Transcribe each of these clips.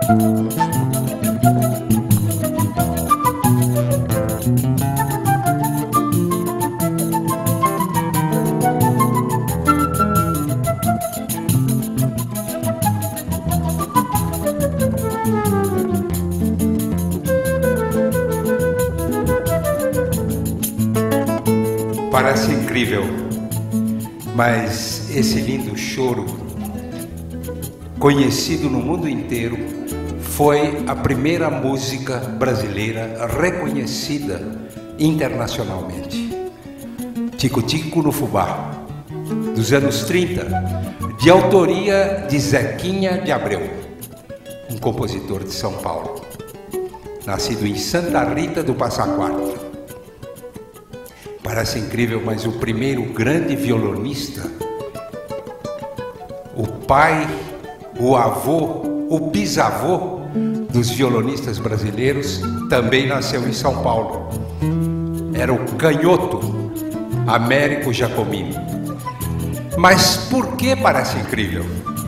Parece incrível, mas esse lindo choro, conhecido no mundo inteiro, foi a primeira música brasileira reconhecida internacionalmente. Tico Tico no Fubá, dos anos 30, de autoria de Zequinha de Abreu, um compositor de São Paulo, nascido em Santa Rita do Passa Quatro. Parece incrível, mas o primeiro grande violonista, o pai, o avô, o bisavô dos violonistas brasileiros, também nasceu em São Paulo. Era o canhoto Américo Giacomini. Mas por que parece incrível?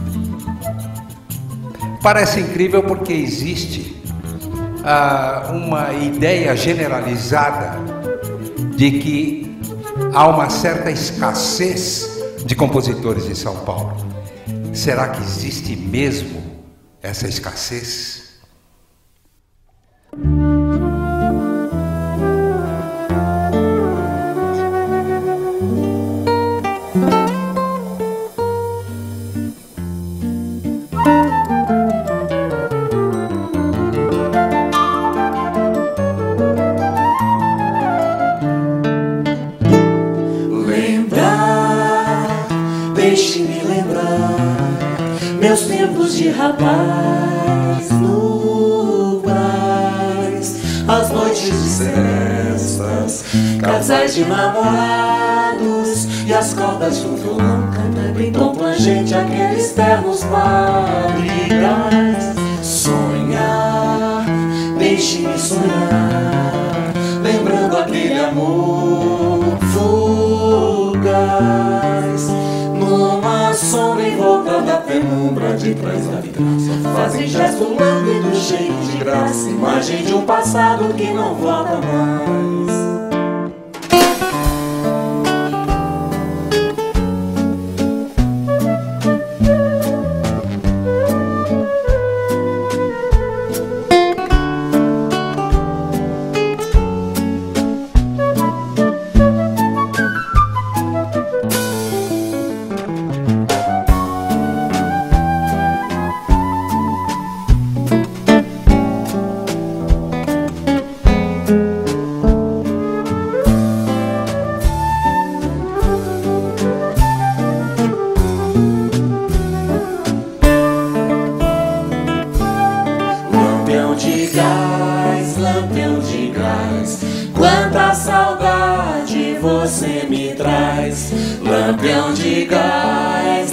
Parece incrível porque existe uma ideia generalizada de que há uma certa escassez de compositores em São Paulo. Será que existe mesmo essa escassez? Deixe-me lembrar meus tempos de rapaz no Brás, as noites de serestas, casais de namorados e as cordas de um violão cantando em tom plangente aqueles ternos madrigais. Sonhar, deixe-me sonhar, lembrando aquele amor fugaz, numa sombra em volta da penumbra de trás da vidraça, fazem gesto lânguido cheio de graça, imagem de um passado que não volta mais. Lampião de gás, quanta saudade você me traz. Lampião de gás,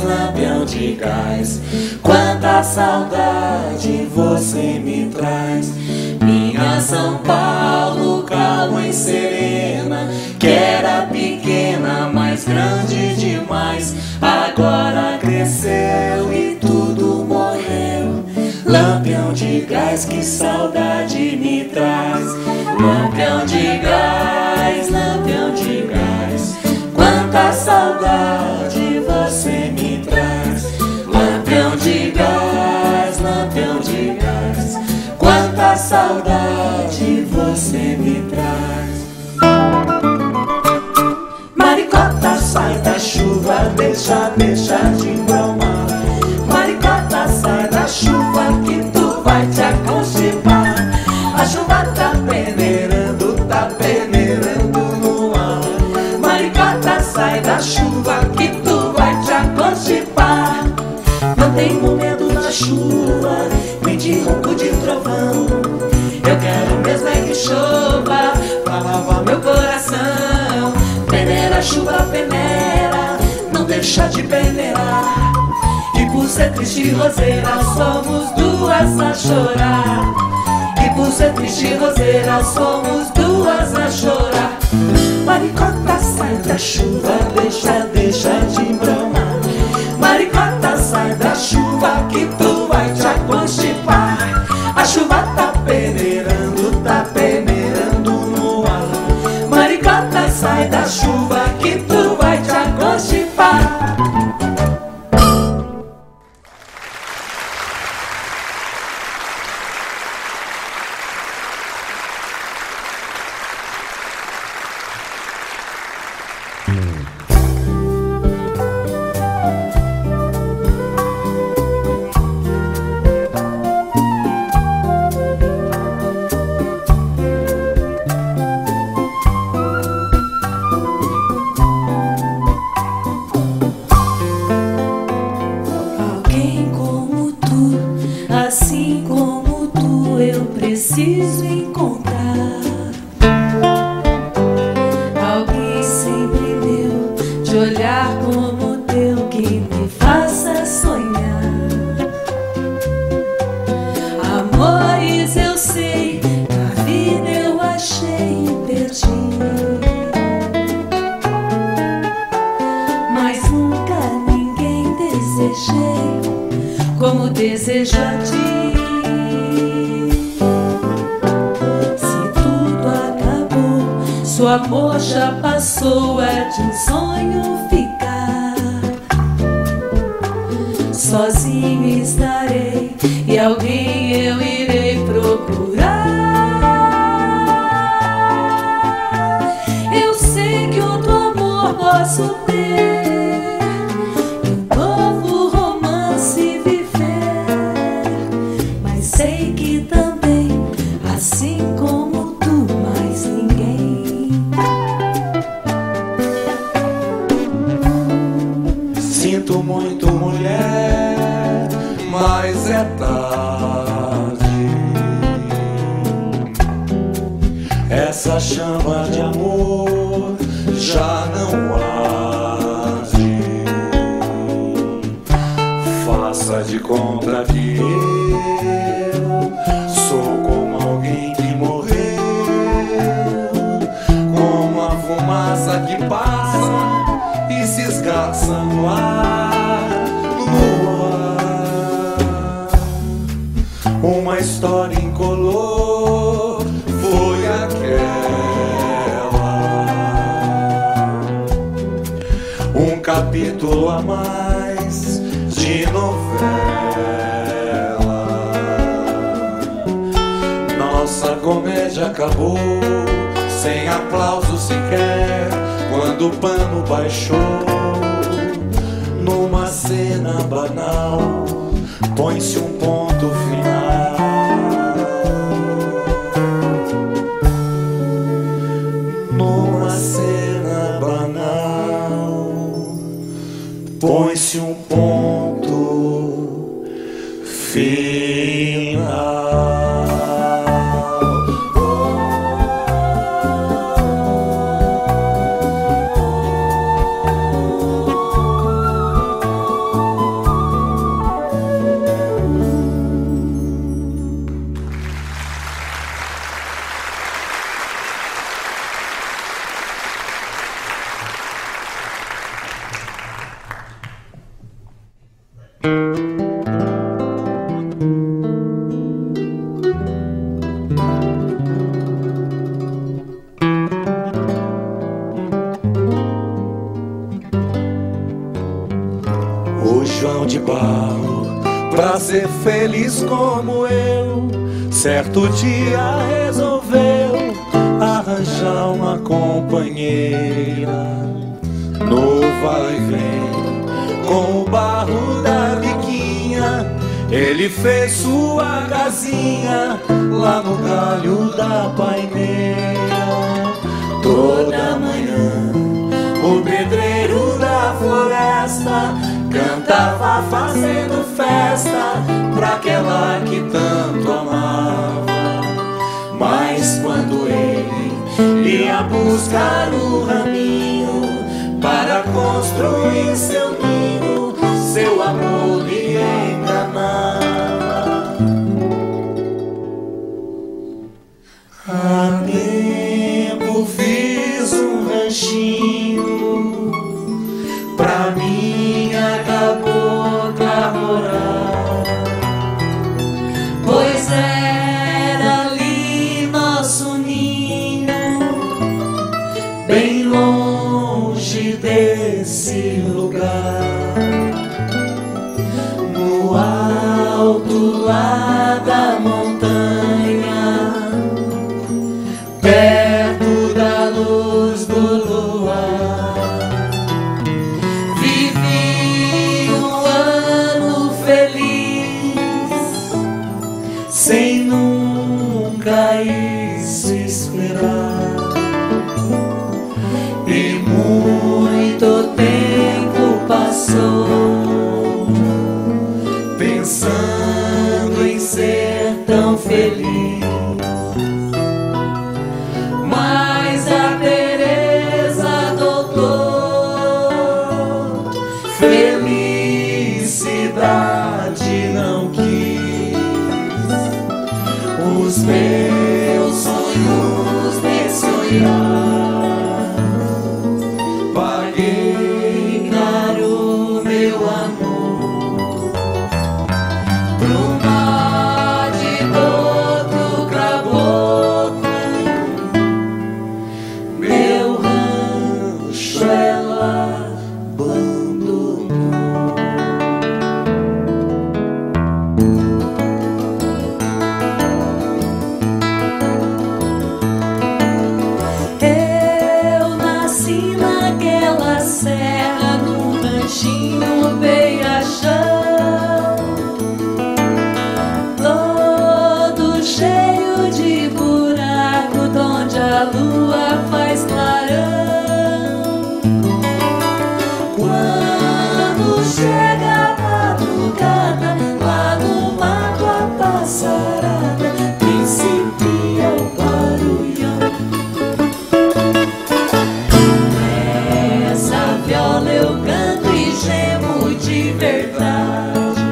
quanta saudade você me traz. Minha São Paulo, calma e serena, que era pequena, mas grande demais, agora cresceu e tudo morreu. Lampião de gás, que saudade me traz. Lampião de gás, quanta saudade você me traz. Lampião de gás, quanta saudade você me traz. Maricota, sai da chuva, deixa de bromar. Maricota, sai da chuva que tu vai te aconchipar. A chuva tá peneirando no ar. Maricota, sai da chuva que tu vai te aconchipar. Não tenho medo da chuva, nem de ronco de trovão. Eu quero mesmo é que chova pra lavar meu coração. Peneira, chuva, peneira, não deixa de peneirar. E por ser triste e roseira, somos duas a chorar. E por ser triste e roseira, somos duas a chorar. Maricota, sai da chuva, deixa de bromar. Maricota, sai da chuva que tu vai te aconchipar. Assim como tu, eu preciso encontrar alguém sempre meu, de olhar como o teu, que me faça sonhar. Amores eu sei, na vida eu achei e perdi, mas nunca ninguém desejei como desejo a ti. Se tudo acabou, se o amor já passou, é de um sonho ficar. Sozinho estarei e alguém eu irei procurar. Eu sei que outro amor posso ter, sei que também, assim como tu, mais ninguém. Sinto muito, mulher, mas é tarde. Essa chama de amor já não arde. Faça de conta que sou como alguém que morreu, como a fumaça que passa e se esgarça no ar, no ar. Uma história incolor foi aquela, um capítulo a mais de novela. Nossa comédia acabou, sem aplauso sequer, quando o pano baixou. Numa cena banal, põe-se um ponto final. Numa cena banal, põe-se um ponto final. O João de Barro, pra ser feliz como eu, certo dia resolveu arranjar uma companheira. No vai e vem, com o barro da biquinha, ele fez sua casinha lá no galho da paineira. Toda manhã o pedreiro da floresta cantava fazendo festa pra aquela que tanto amava. Mas quando ele ia buscar o raminho para construir seu ninho, seu amor lhe enganava. Há tempo fiz um ranchinho pra minha cabocla morar, pois era ali nosso ninho, bem longe desse lugar, no alto lá da montanha, perto da luz do luar. Vivi um ano feliz, sem nunca isso esperar. E muito tempo passou pensando em ser tão feliz. Mas a Teresa doutor felicidade não quis. Os meus sonhos de sonhar paguei caro meu amor pro mar de todo caboclo. Meu rancho ela abandonou. Eu nasci naquela serra, num ranchinho beira-chão, todo cheio de buraco, donde a lua faz clarão. Quando chega a madrugada, lá no mato a passarada principia o barulhão. Essa viola eu canto e gemo de verdade.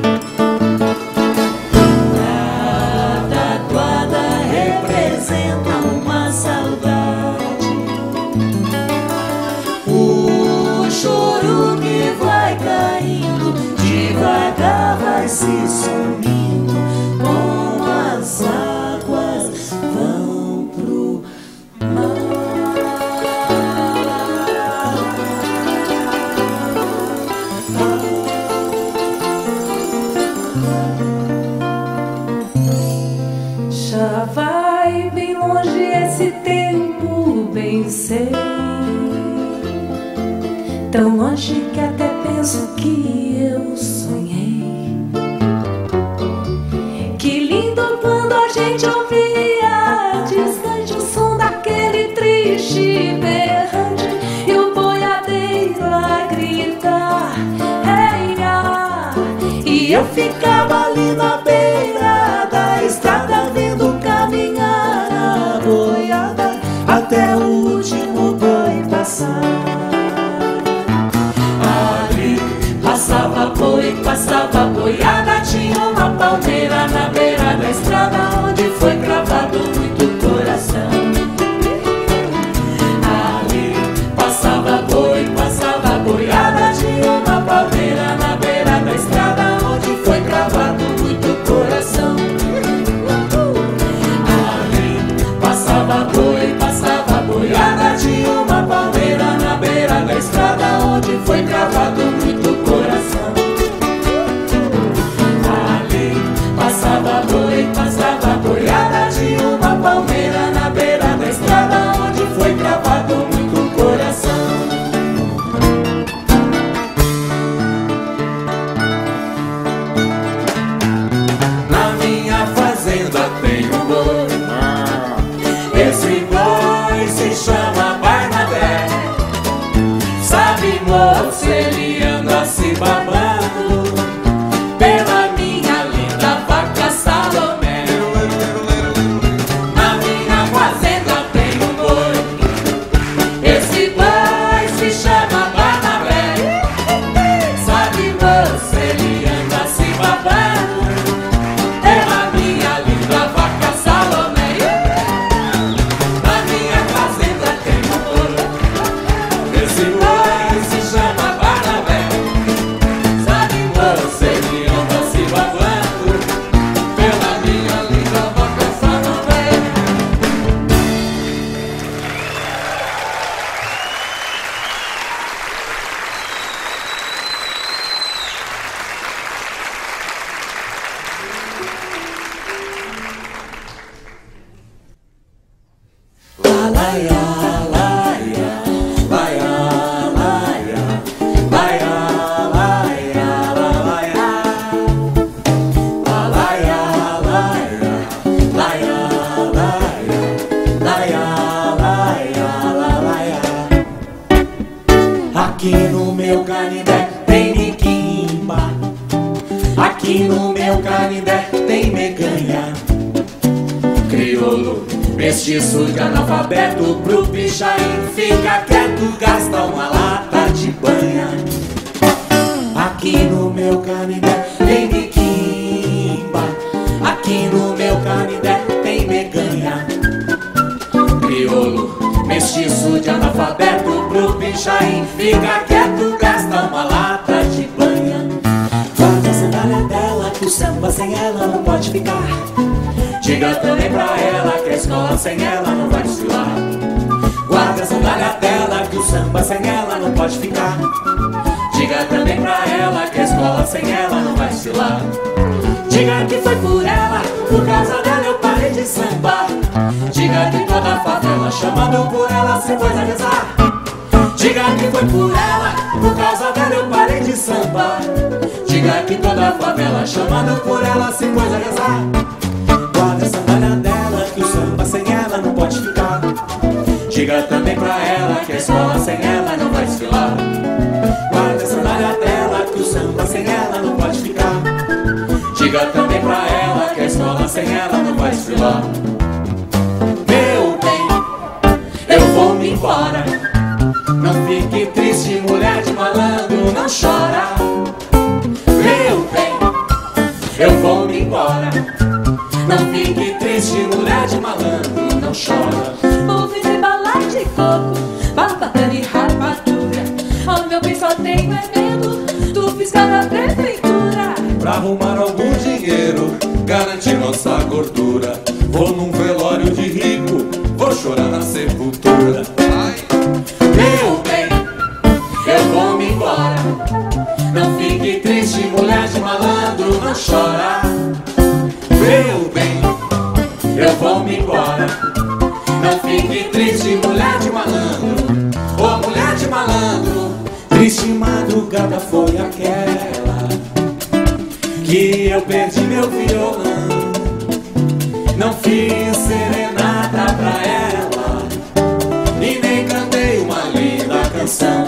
A tatuada representa uma saudade. O choro que vai caindo, devagar vai se sumindo, com as águas vão pro já vai bem longe esse tempo, bem sei. Tão longe que até penso que eu sonhei. Que lindo quando a gente ouvia distante o som daquele triste berrante e o boiadeiro a gritar, hey, ah. E eu ficava ali na beira da estrada vendo caminhar a boiada até o último boi passar. Ali passava boiada, tinha uma palmeira na beira da estrada onde foi gravado muito coração. Ali passava boiada, tinha uma palmeira na beira da estrada onde foi gravado muito coração. Ali passava boiada, tinha uma palmeira na beira da estrada onde foi gravado muito coração. Ali passava boiada, tinha uma palmeira na beira da estrada onde foi gravado muito coração. Na minha fazenda tem um boi, esse boi se chama Barnabé. Sabe, moço, ele anda se babando pela minha linda vaca Salomé. Na minha fazenda tem um boi, esse boi se chama Barnabé. Sabe, moço, ele anda se babando pela minha linda vaca Salomé. Na minha fazenda tem um boi, esse boi se chama Barnabé. Sabe, moço, ele anda se babando pela minha linda vaca Salomé. Laia, laia, laia, laia, laia, laia, laia, laia, laia, laia, laia, laia. Aqui no meu Canindé tem Niquimba, aqui no meu Canindé tem Meganha. mestiço de analfabeto pro pichain. Fica quieto, gasta uma lata de banha. Aqui no meu Canindé tem miquimba, aqui no meu Canindé tem meganha. Crioulo, mestiço de analfabeto pro pichain. Fica quieto, gasta uma lata de banha. Guarda a sandália dela, que o samba sem ela não pode ficar. Diga também pra ela que a escola sem ela não vai desfilar. Guarda a sandália dela, que o samba sem ela não pode ficar. Diga também pra ela que a escola sem ela não vai desfilar. Diga que foi por ela, por causa dela eu parei de sambar. Diga que toda a favela chamando por ela se pôs a rezar. Diga que foi por ela, por causa dela eu parei de sambar. Diga que toda a favela chamando por ela se pôs a rezar. Guarda a sandália dela, que o samba sem ela não pode ficar. Diga também pra ela que a escola sem ela não vai desfilar. Guarda a sandália dela, que o samba sem ela não pode ficar. Diga também pra ela que a escola sem ela não vai desfilar. Meu bem, eu vou me embora. Não fique triste, mulher de malandro, não chora. Meu bem, eu vou me embora. Não fique triste, mulher de malandro, não chora. Vou fazer bala de coco, barbatana e rapadura. Oh, meu bem, só tenho é medo do fiscal da prefeitura. Pra arrumar algum dinheiro, garantir nossa gordura. Vou num velório de rico, vou chorar na sepultura. Meu bem, eu vou me embora. Não fique triste, mulher de malandro, não chora. Meu bem, eu vou me embora. Não fique triste, mulher de malandro. Ô mulher de malandro, triste madrugada foi aquela que eu perdi meu violão. Não fiz serenata pra ela e nem cantei uma linda canção.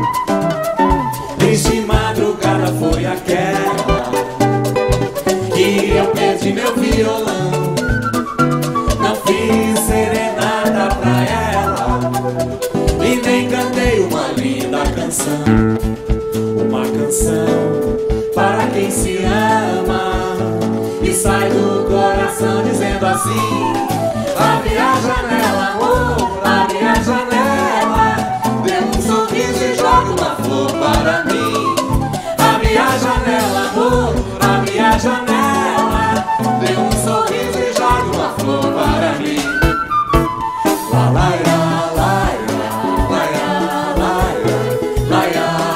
Triste madrugada foi aquela que eu perdi meu violão. Não fiz serenata pra ela e nem cantei uma linda canção. Uma canção para quem se ama e sai do coração dizendo assim: abre a janela, amor, abre a janela, dê um sorriso e joga uma flor para mim. Abre a janela, amor, abre a janela, dê um sorriso e joga uma flor para mim. La la la la la la la la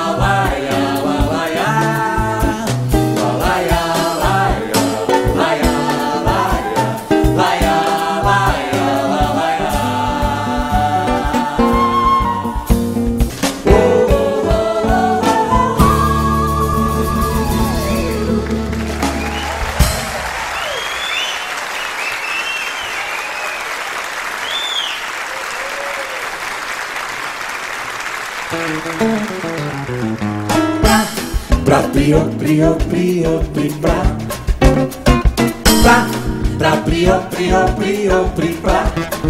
pra prio prio prio pri pra pra prio prio prio pri pra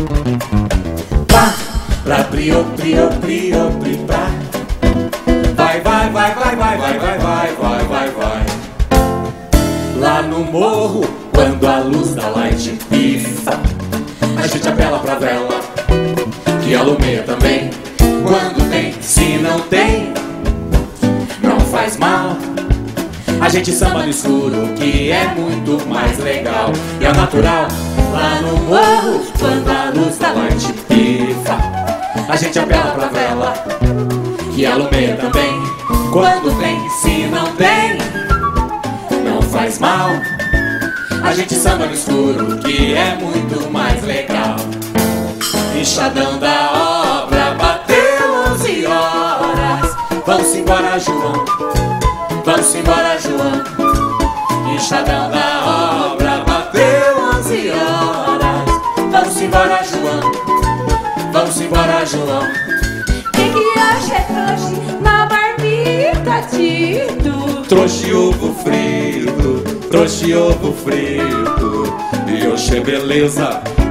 pra prio prio prio pri pra. Vai vai vai vai vai vai vai vai vai vai vai. Lá no morro, quando a luz da light pifa, a gente apela pra vela que alumeia também. Quando tem, se não tem, não faz mal. A gente samba no escuro, que é muito mais legal. E é natural, lá no morro, quando a luz da light pifa, a gente apela pra vela que alumeia também. Quando tem, se não tem, não faz mal. A gente samba no escuro, que é muito mais legal. Enxadão da obra, bateu 11 horas. Vamos embora, João, vamos embora, João. Enxadão da obra, bateu 11 horas. Vamos embora, João, vamos embora, João. Que hoje é trouxe na marmita, Tito. Trouxe ovo frito, trouxe ovo frito. E hoje é beleza,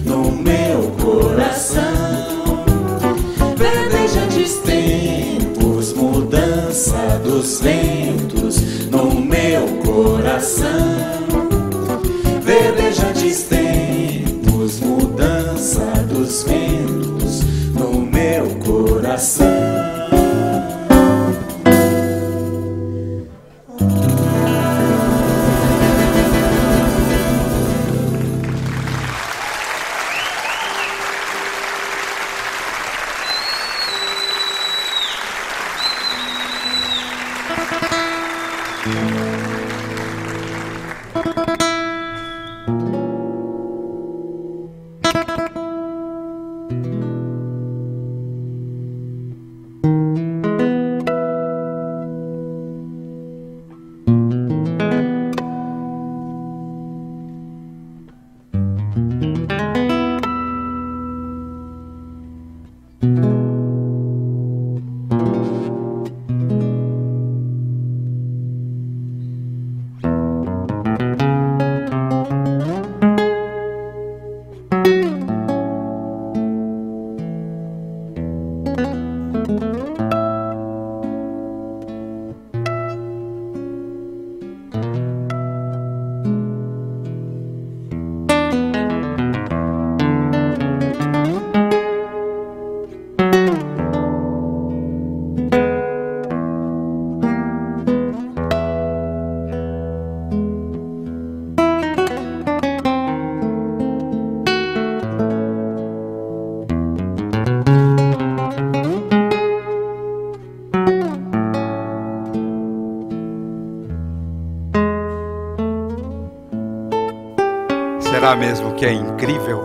Será mesmo que é incrível?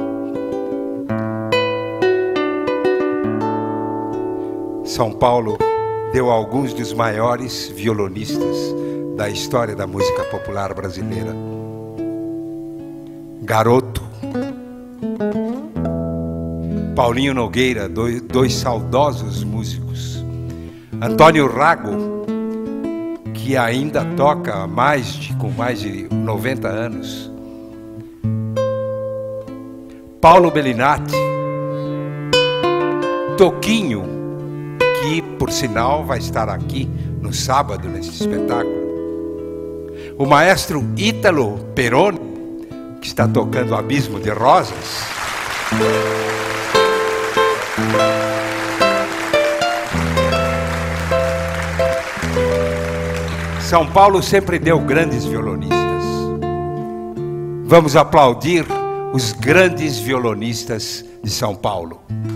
São Paulo deu a alguns dos maiores violonistas da história da música popular brasileira. Garoto, Paulinho Nogueira, dois saudosos músicos. Antônio Rago, que ainda toca com mais de 90 anos. Paulo Bellinati, Toquinho, que por sinal vai estar aqui no sábado nesse espetáculo. O maestro Ítalo Peroni, que está tocando Abismo de Rosas. São Paulo sempre deu grandes violonistas. Vamos aplaudir os grandes violonistas de São Paulo.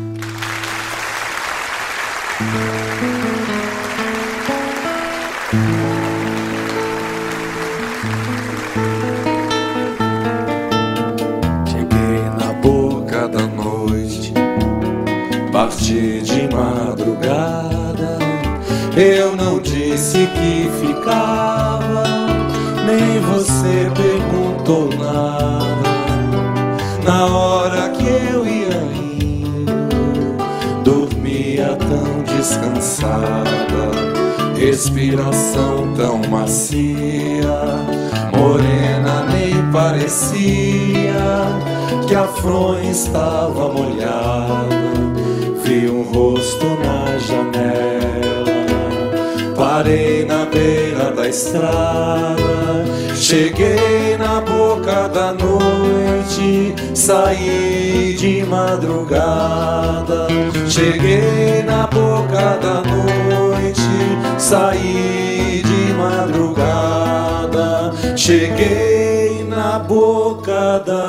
Cheguei na boca da noite, parti de madrugada. Eu não disse que ficava, nem você perguntou nada. Na hora que eu ia indo, dormia tão descansada, respiração tão macia, morena nem parecia que a fronha estava molhada. Vi um rosto na janela, parei na beira da estrada, cheguei na boca da noite, saí de madrugada. Cheguei na boca da noite, saí de madrugada. Cheguei na boca da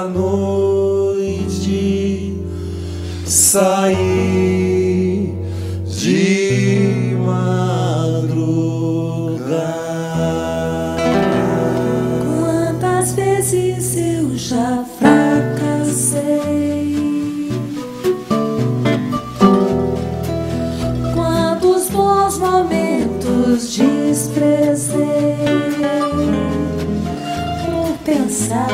noite, saí de madrugada. Quantas vezes eu já fracassei, quantos bons momentos desprezei por pensar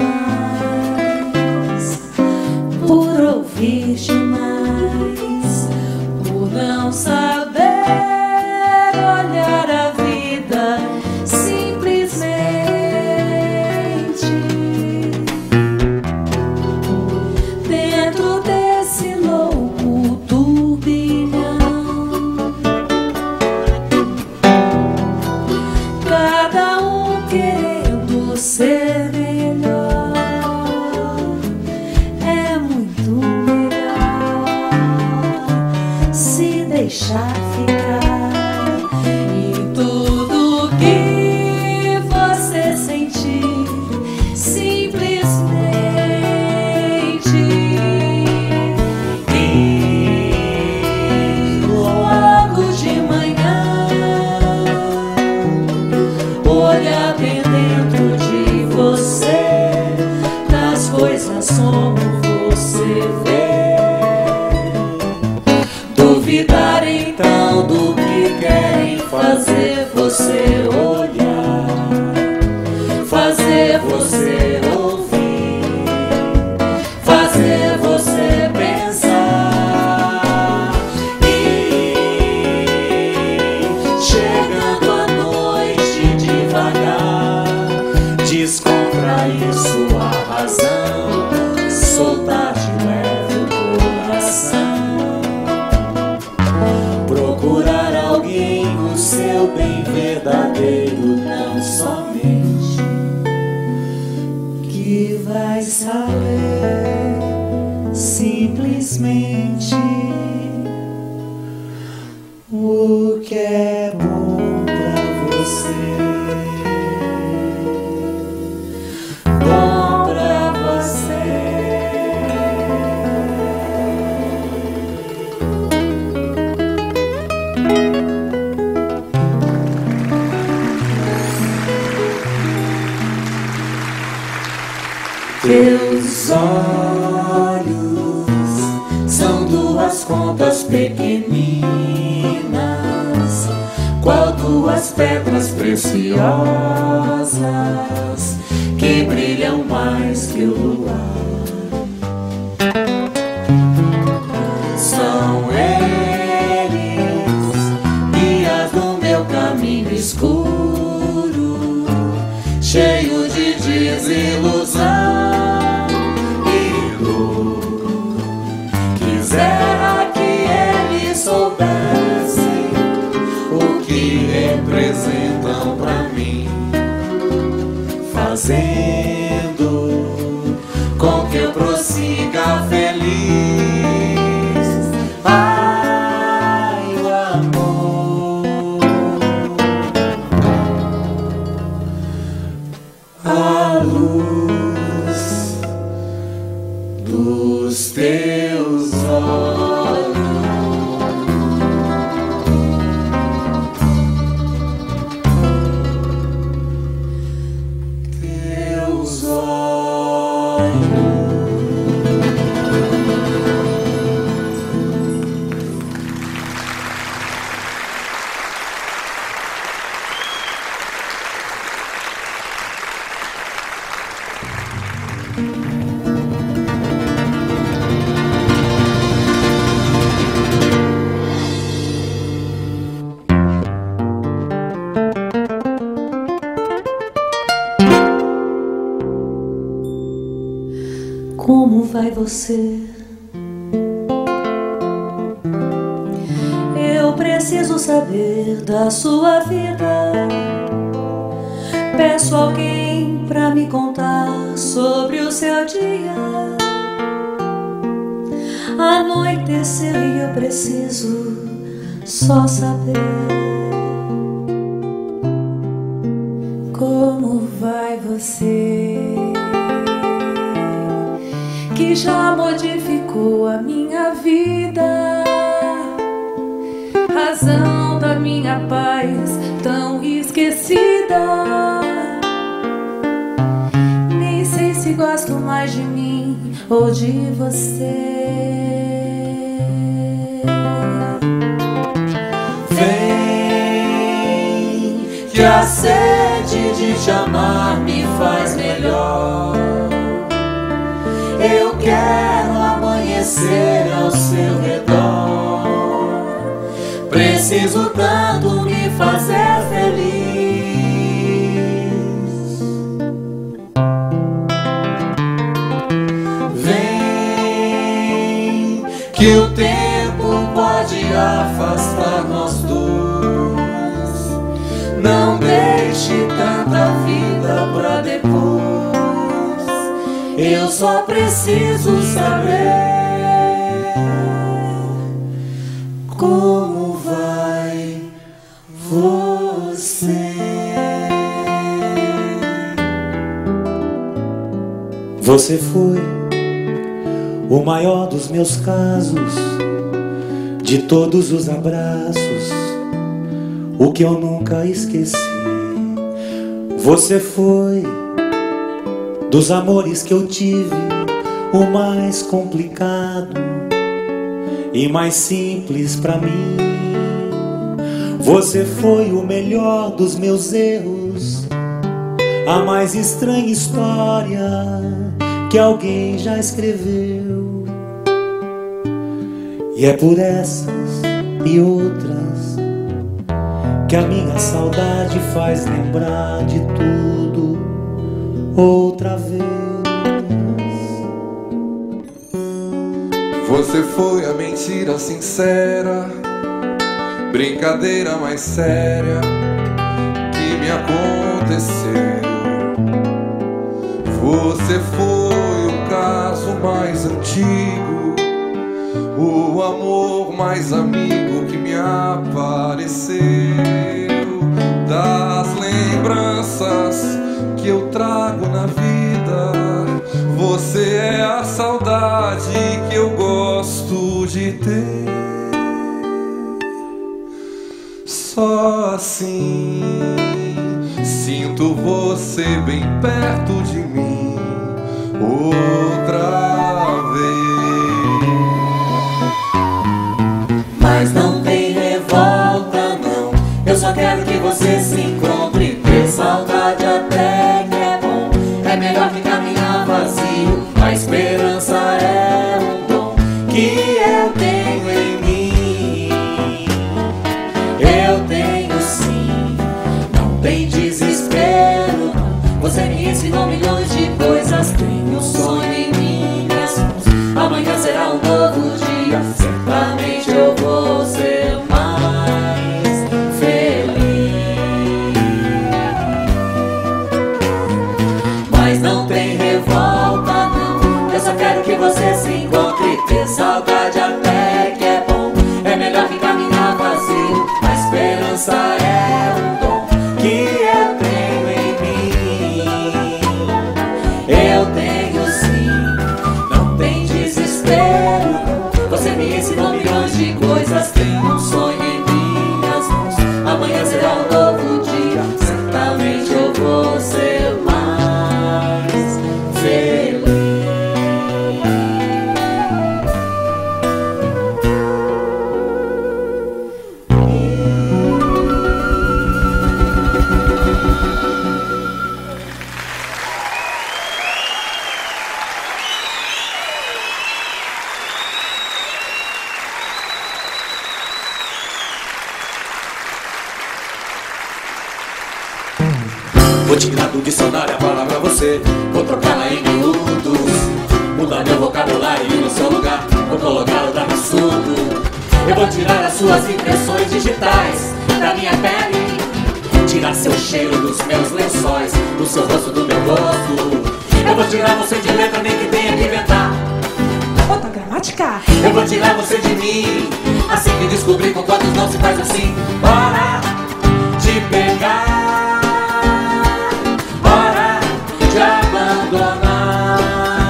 demais, por ouvir demais, por não saber olhar a vida simplesmente. Dentro desse louco turbilhão, cada um querendo ser melhor, é muito melhor se deixar ficar. E tudo que você sentir, simplesmente ir logo de manhã, olhar bem dentro de você, das coisas como você vê. Duvidar então é simplesmente o que é bom pra você. Bom pra você. Teus olhos são duas contas pequeninas, qual duas pedras preciosas que brilham mais que o luar. São eles guias do meu caminho escuro, cheio de desilusão. Quisera que eles soubessem o que representam pra mim, fazendo com que eu prossiga feliz. Ai, o amor, a luz dos teus olhos, teus olhos. Como vai você? Eu preciso saber da sua vida. Peço alguém pra me contar sobre o seu dia. Anoiteceu e eu preciso só saber. Como vai você? Que já modificou a minha vida, razão da minha paz tão esquecida. Nem sei se gosto mais de mim ou de você. Vem, que a sede de te amar me faz melhor. Eu quero amanhecer ao seu redor. Preciso tanto me fazer feliz. Vem, que o tempo pode afastar nós dois. Não deixe tanta vida pra depois. Eu só preciso saber como vai você. Você foi o maior dos meus casos, de todos os abraços, o que eu nunca esqueci. Você foi dos amores que eu tive, o mais complicado e mais simples pra mim. Você foi o melhor dos meus erros, a mais estranha história que alguém já escreveu. E é por essas e outras que a minha saudade faz lembrar de tudo outra vez. Você foi a mentira sincera, brincadeira mais séria que me aconteceu. Você foi o mais antigo, o amor mais amigo que me apareceu, das lembranças que eu trago na vida. Você é a saudade que eu gosto de ter. Só assim sinto você bem perto de mim outra vez. Mas não tem revolta, não. Eu só quero que você se encontre. Ter saudade até que é bom. É melhor que caminhar vazio. A esperança é um dom que eu tenho em mim. Eu tenho sim. Não tem desespero, não. Você me ensinou milhões de coisas. Tenho um sonho em minhas mãos. Amanhã será um novo dia. Certamente eu vou ser mais feliz. Mas não tem revolta, não. Eu só quero que você se encontre. Ter saudade até que é bom. É melhor que caminhar vazio. A esperança é um dom que eu tenho em mim. Eu tenho sim. Não tem desespero, não. Você me ensinou milhões de coisas. Tenho um sonho em minhas mãos. Amanhã será um novo dia. Certamente eu vou ser mais feliz. Vou tirar do dicionário a palavra você, vou trocá-la em miúdos, mudar meu vocabulário no seu lugar, vou colocar o absurdo. Eu vou tirar as suas impressões digitais da minha pele, tirar seu cheiro dos meus lençóis, do seu rosto, do meu rosto. Eu vou tirar você de letra, nem que tenha que inventar Outra gramática. Eu vou tirar você de mim, assim que descobrir com quantos não se faz assim. Hora de pegar, hora de abandonar,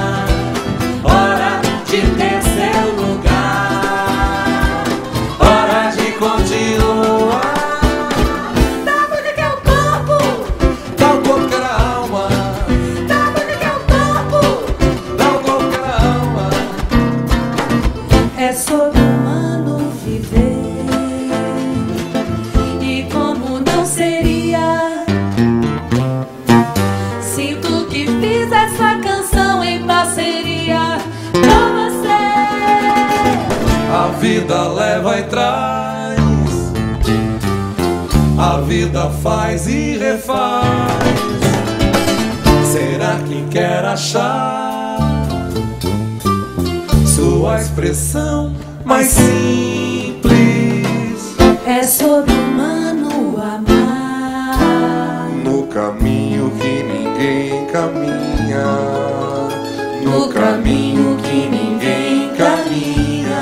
hora de ter seu lugar, hora de continuar. Dá pra que é o corpo, Dá o corpo que era a alma, dá pra que é o corpo. dá o corpo que era a alma. É sobre-humano viver. E como não seria? Sinto que fiz essa canção em parceria com você. A vida leva e traz, a vida faz e refaz. Será que quer achar sua expressão mais simples? É sobre-humano amar. No caminho que ninguém caminha, no caminho que ninguém caminha,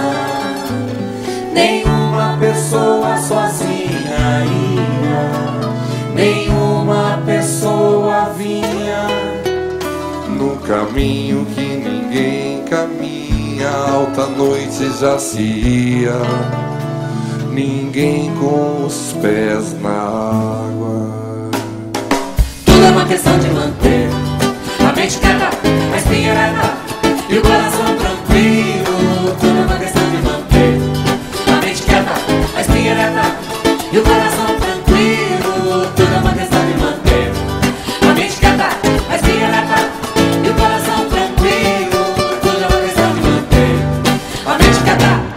nenhuma pessoa sozinha ia, nenhuma pessoa vinha. No caminho que ninguém caminha, alta noite já se ia, ninguém com os pés na água. Tudo é uma questão de manter a mente quieta, a espinha ereta e o coração tranquilo. Tudo é uma questão de manter a mente quieta, a espinha ereta e o coração tranquilo. Tudo é uma questão de manter a mente quieta, a espinha ereta e o coração tranquilo. Tudo é uma questão de manter a mente quieta.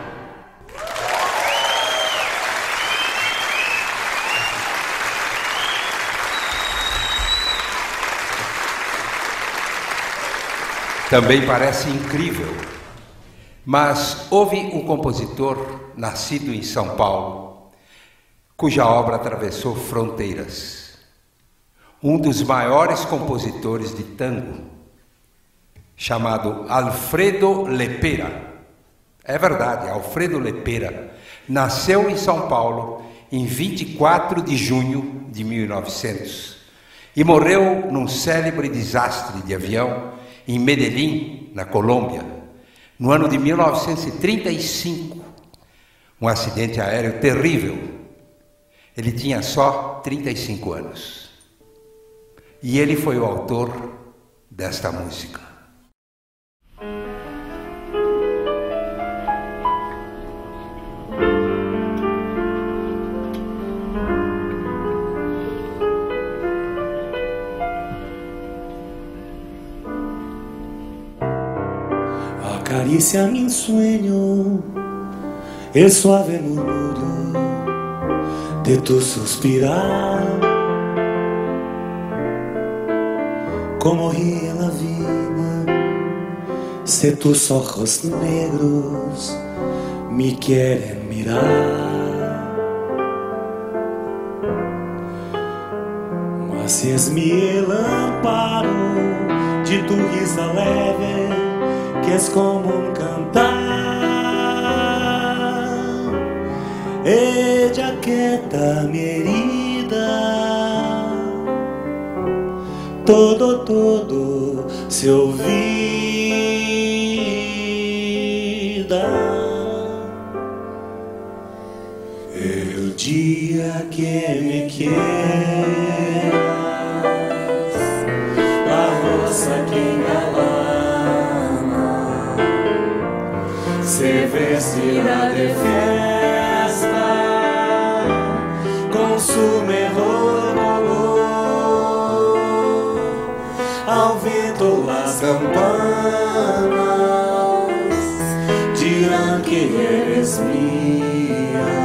Também parece incrível, mas houve um compositor nascido em São Paulo, cuja obra atravessou fronteiras. Um dos maiores compositores de tango, chamado Alfredo Lepera. É verdade, Alfredo Lepera nasceu em São Paulo em 24 de junho de 1900 e morreu num célebre desastre de avião em Medellín, na Colômbia, no ano de 1935. Um acidente aéreo terrível. Ele tinha só 35 anos. E ele foi o autor desta música. Acaricia mi sueño, el suave murmullo de tu suspirar, como ríe la vida, si tus ojos negros me quieren mirar. Mas si es mi el amparo de tu risa leve, que es como un cantar, ella quieta mi herida, todo se olvida. El día que me quieras, la rosa que me alaba se vestirá de fiesta con su mejor olor. Ao vento las campanas dirán que eres mía,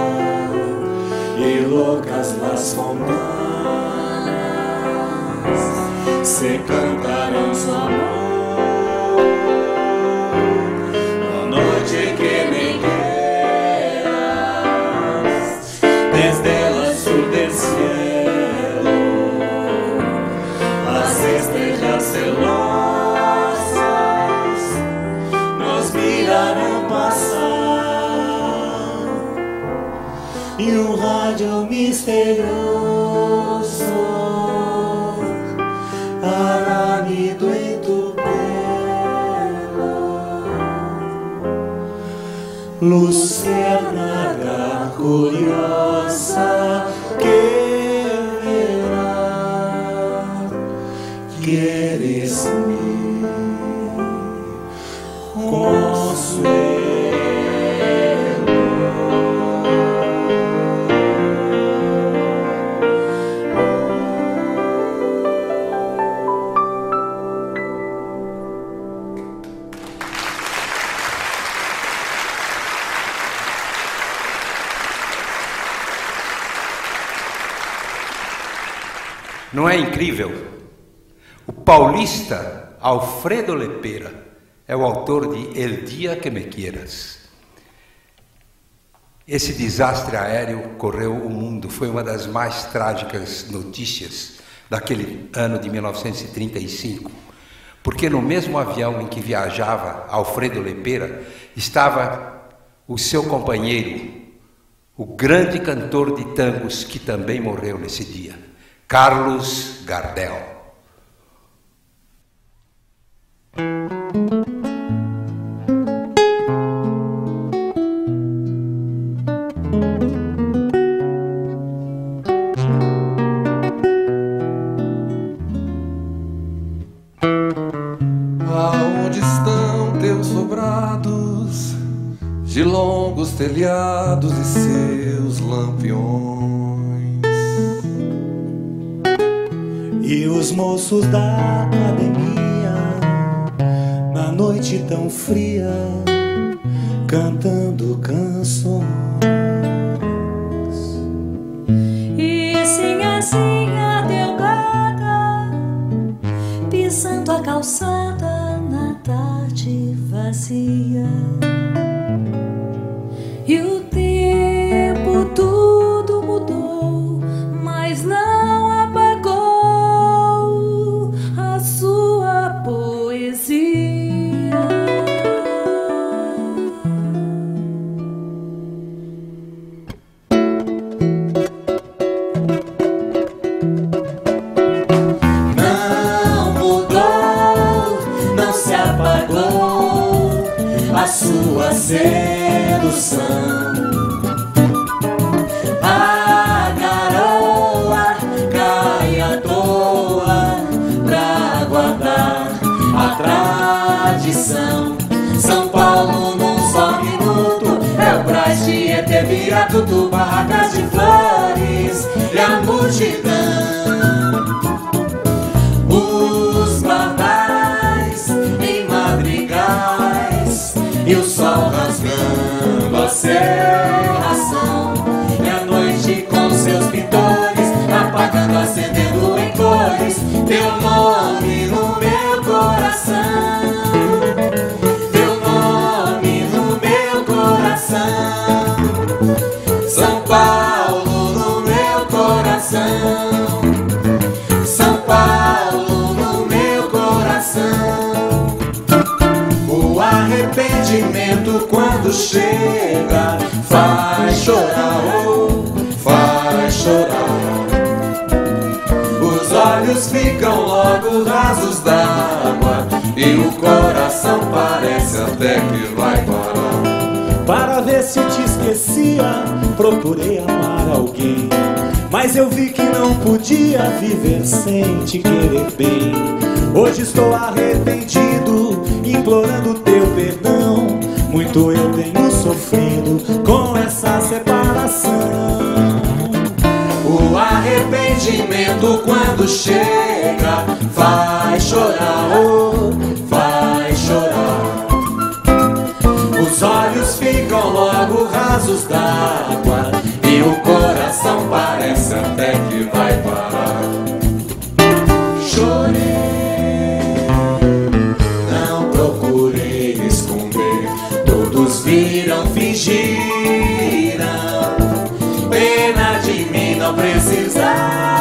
y locas las fontanas se cantarán su amor. Que me quieras desde el azul del cielo, las estrellas celosas nos mirarán pasar, y un rayo misterioso hará nido en tu luciérnaga curiosa que verá que eres mi consuelo. Não é incrível? O paulista Alfredo Lepera é o autor de El Dia que Me Quieras. Esse desastre aéreo correu o mundo, foi uma das mais trágicas notícias daquele ano de 1935, porque no mesmo avião em que viajava Alfredo Lepera estava o seu companheiro, o grande cantor de tangos que também morreu nesse dia, Carlos Gardel. Aonde estão teus sobrados de longos telhados e seus lampiões? E os moços da academia, na noite tão fria, cantando canções. E sinhazinha delgada, pisando a calçada na tarde vazia. E o tempo tudo mudou, mas não apagou a sua poesia. a sua sedução. A garoa cai à toa pra guardar a tradição. São Paulo num só minuto é o Brás, Tietê, Viaduto, barracas de flores e a multidão. Os pardais em madrigais e o sol rasgando a serração. E a noite com seus pintores apagando, acendendo em cores teu nome no meu coração. Teu nome no meu coração. São Paulo no meu coração. São Paulo no meu coração. O arrependimento quando chega faz chorar, oh, faz chorar. Os olhos ficam logo rasos d'água e o coração parece até que vai parar. Para ver se te esquecia, procurei amar alguém, mas eu vi que não podia viver sem te querer bem. Hoje estou arrependido, implorando teu perdão. Muito eu tenho sofrido com essa separação. O arrependimento quando chega faz chorar, oh, faz chorar. Os olhos ficam logo rasos d'água e o coração parece até que vai parar. Chorei, não procurei esconder, todos viram, fingiram. Pena de mim não precisava.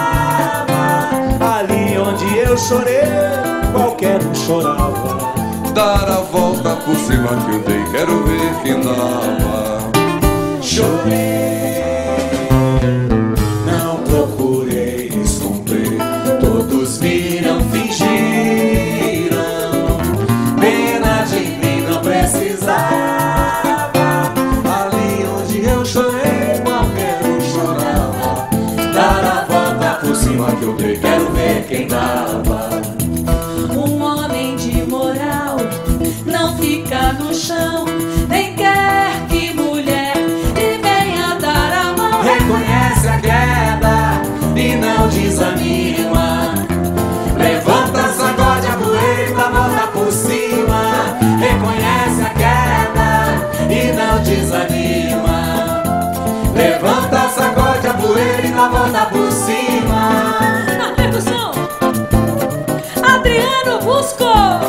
Ali onde eu chorei, qualquer um chorava. Dar a volta por cima que eu dei, quero ver quem dava. Chorei, não procurei esconder, todos viram, fingiram. Pena de mim não precisava. Ali onde eu chorei, qualquer um chorava. Dar a volta por cima que eu dei, quero ver quem dava. Um homem de moral não fica no chão, nem quer que mulher lhe venha dar a mão. Reconhece a queda e não desanima. Levanta, sacode a poeira e dá volta por cima. Reconhece a queda e não desanima. Levanta, sacode a poeira e dá volta por cima. Na percussão, Adriano Busco.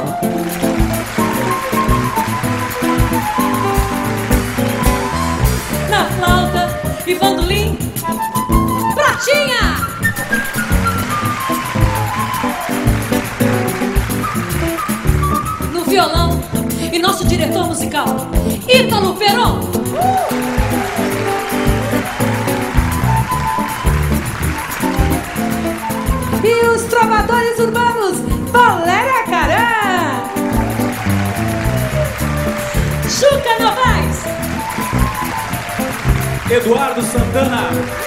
Na flauta e bandolim, Pratinha. No violão e nosso diretor musical, Ítalo Peron. E os trovadores urbanos, Valéria Caran, Juca Novaes, Eduardo Santana,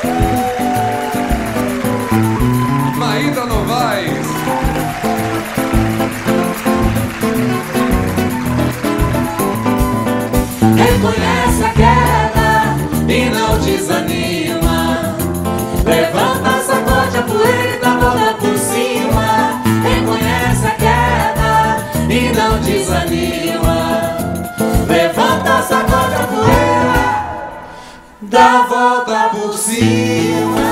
Maíra Novaes. Reconhece a queda e não desanima. Levanta, sacode a poeira e dá volta por cima. Reconhece a queda e não desanima. Levanta, sacode a poeira, dá volta por cima.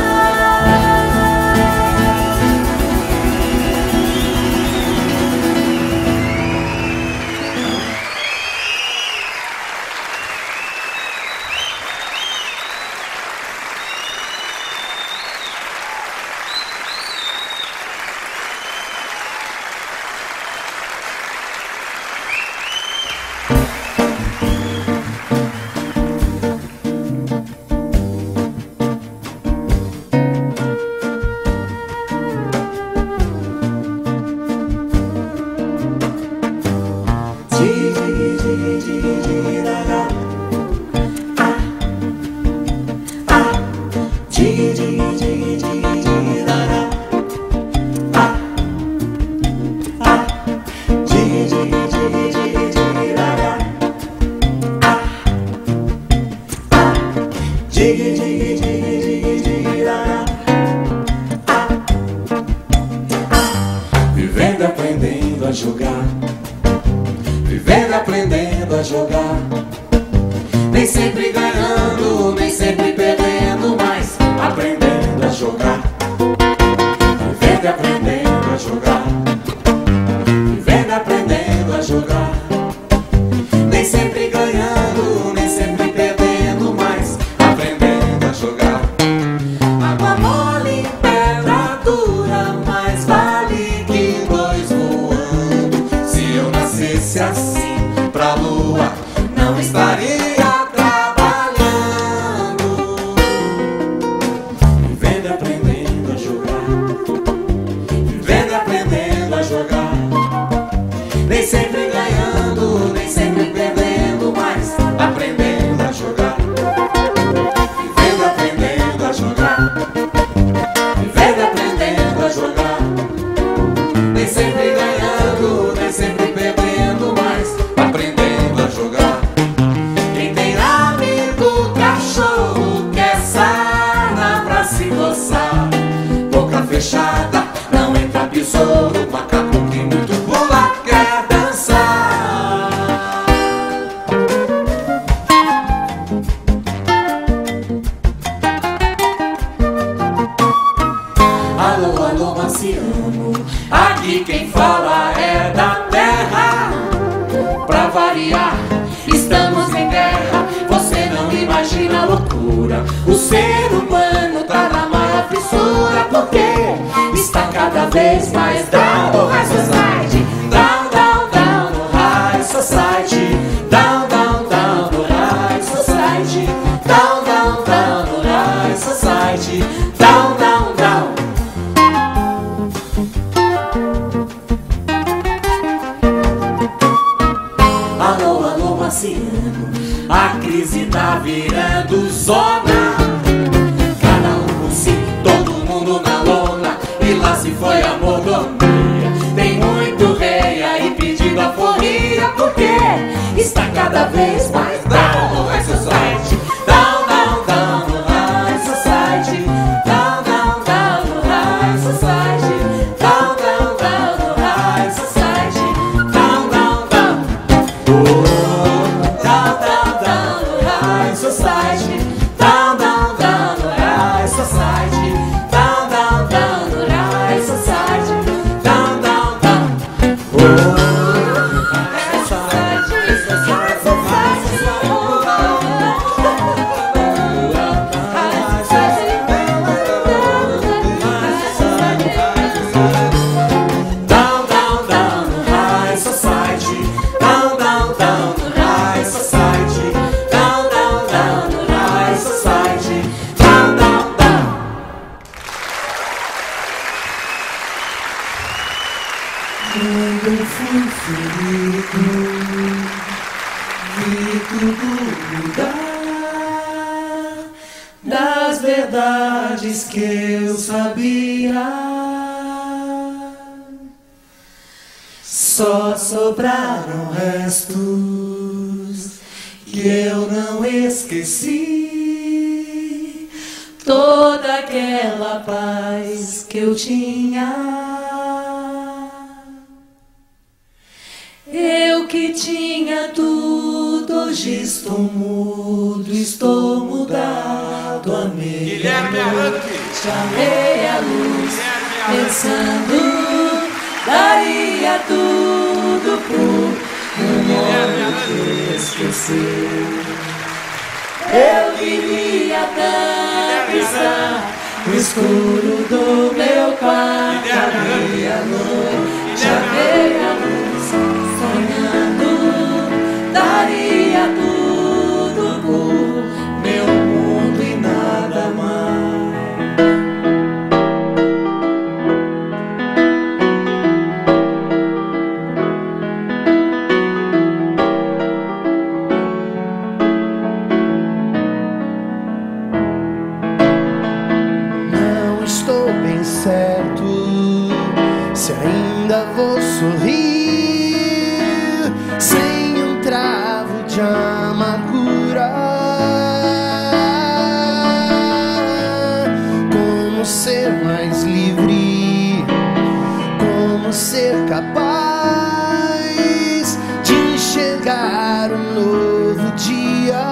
vivendo aprendendo a jogar. Nem sempre ganhando, nem sempre perdendo, mas aprendendo a jogar. Vivendo aprendendo a jogar. Vivendo aprendendo a jogar. Nem sempre ganhando, nem sempre perdendo, mas aprendendo a jogar. Água mole, pedra dura, mais vale que dois voando. Se eu nascesse assim pra lua, não estaria trabalhando. Vivendo aprendendo a jogar. Vivendo aprendendo a jogar. Nem sempre ganhando, nem sempre perdendo, mas aprendendo a jogar. Vivendo aprendendo a jogar. Vivendo aprendendo a jogar. Nem sempre ganhando, nem sempre perdendo, mas aprendendo a jogar. Quem tem amigo cachorro quer sarna pra se coçar. Boca fechada, não entra besouro. Macaco que muito pula quer dançar. Alô, alô, marciano, aqui quem fala é da terra. Pra variar, estamos em guerra. Você não imagina a loucura. O ser humano tá na maior fissura, porque está cada vez mais down no high society. Down, down, down no high society. Down, down, down no high society. Down, down, down no high society. Down, down, down. Alô, alô, marciano, a crise tá virando zona. Cada um por si, todo mundo na lona. E lá se foi a monomia. Tem muito rei aí pedindo aforia, porque está cada vez mais down no high society. Down, down, down no high society. Down, down, down no high society. Down, down, down no high society. Down, down, down. Oh, down, down, down no high society. Down, down, down no high society. Down, down, down no high society. Down, down, down. Oh, high society, high society. Down, down, down no high society. Down, down, down no high society. Down, down, down no high society. Down, down, down. Quando eu fui ferido, vi tudo mudar. Das verdades que eu sabia, só sobraram restos que eu não esqueci. Toda aquela paz que eu tinha, eu que tinha tudo, hoje estou mudo, estou mudado, amei. Guilherme Arranque. Chamei a luz, pensando, daria tudo por um homem que esqueceu. Eu queria tanto estar no escuro do meu quarto, abri a noite, chamei a luz, sonhando, daria tudo por meu mundo e nada mais. Não estou bem certo se ainda para um novo dia.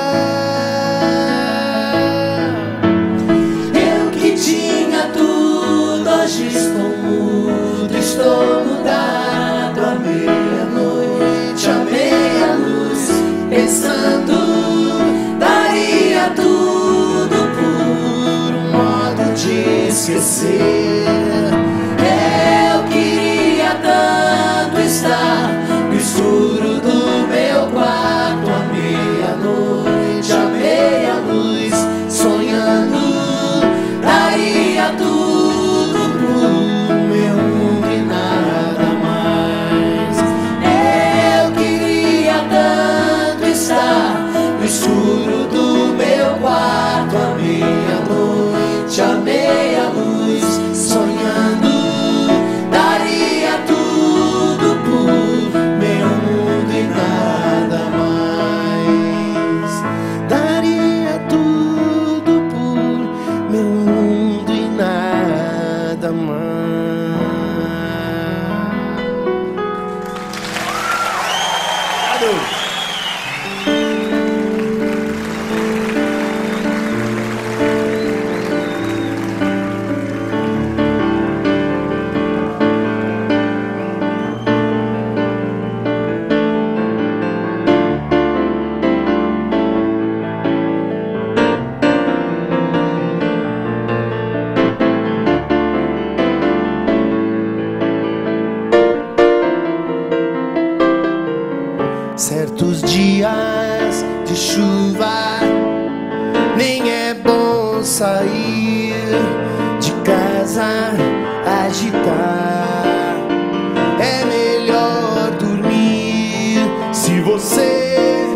Eu que tinha tudo, hoje estou mudo, estou mudado. À meia-noite, à meia-luz, pensando, daria tudo por um modo de esquecer. Eu queria tanto estar no escuro do meu quarto, à meia-noite, à meia-luz, sonhando, daria tudo pro meu mundo e nada mais. Eu queria tanto estar no escuro do meu quarto, à meia-noite, à meia-luz, sonhando, daria tudo por meu mundo e nada mais. Daria tudo por meu mundo e nada mais. Certos dias de chuva nem é bom sair de casa, agitar. É melhor dormir. Se você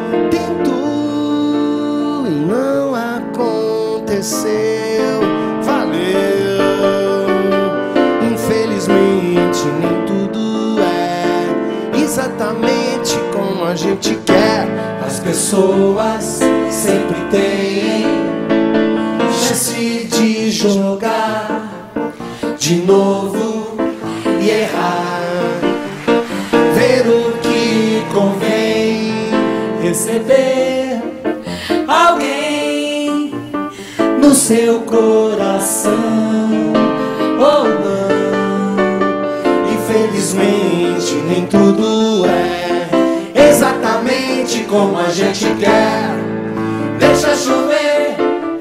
tentou e não aconteceu, valeu. Infelizmente nem tudo é exatamente como a gente quer. As pessoas sempre têm chance de jogar de novo e errar, ver o que convém, receber alguém no seu coração ou não. Infelizmente nem tudo é exatamente como a gente quer. Deixa chover,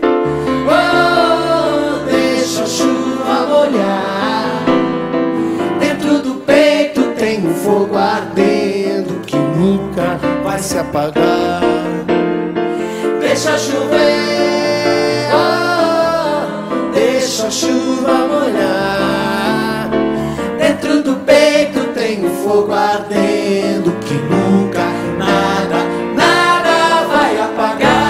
oh, deixa a chuva molhar. Dentro do peito tem um fogo ardendo que nunca vai se apagar. Deixa chover, oh, deixa a chuva molhar. Dentro do peito tem um fogo ardendo que nunca, nada, nada vai apagar.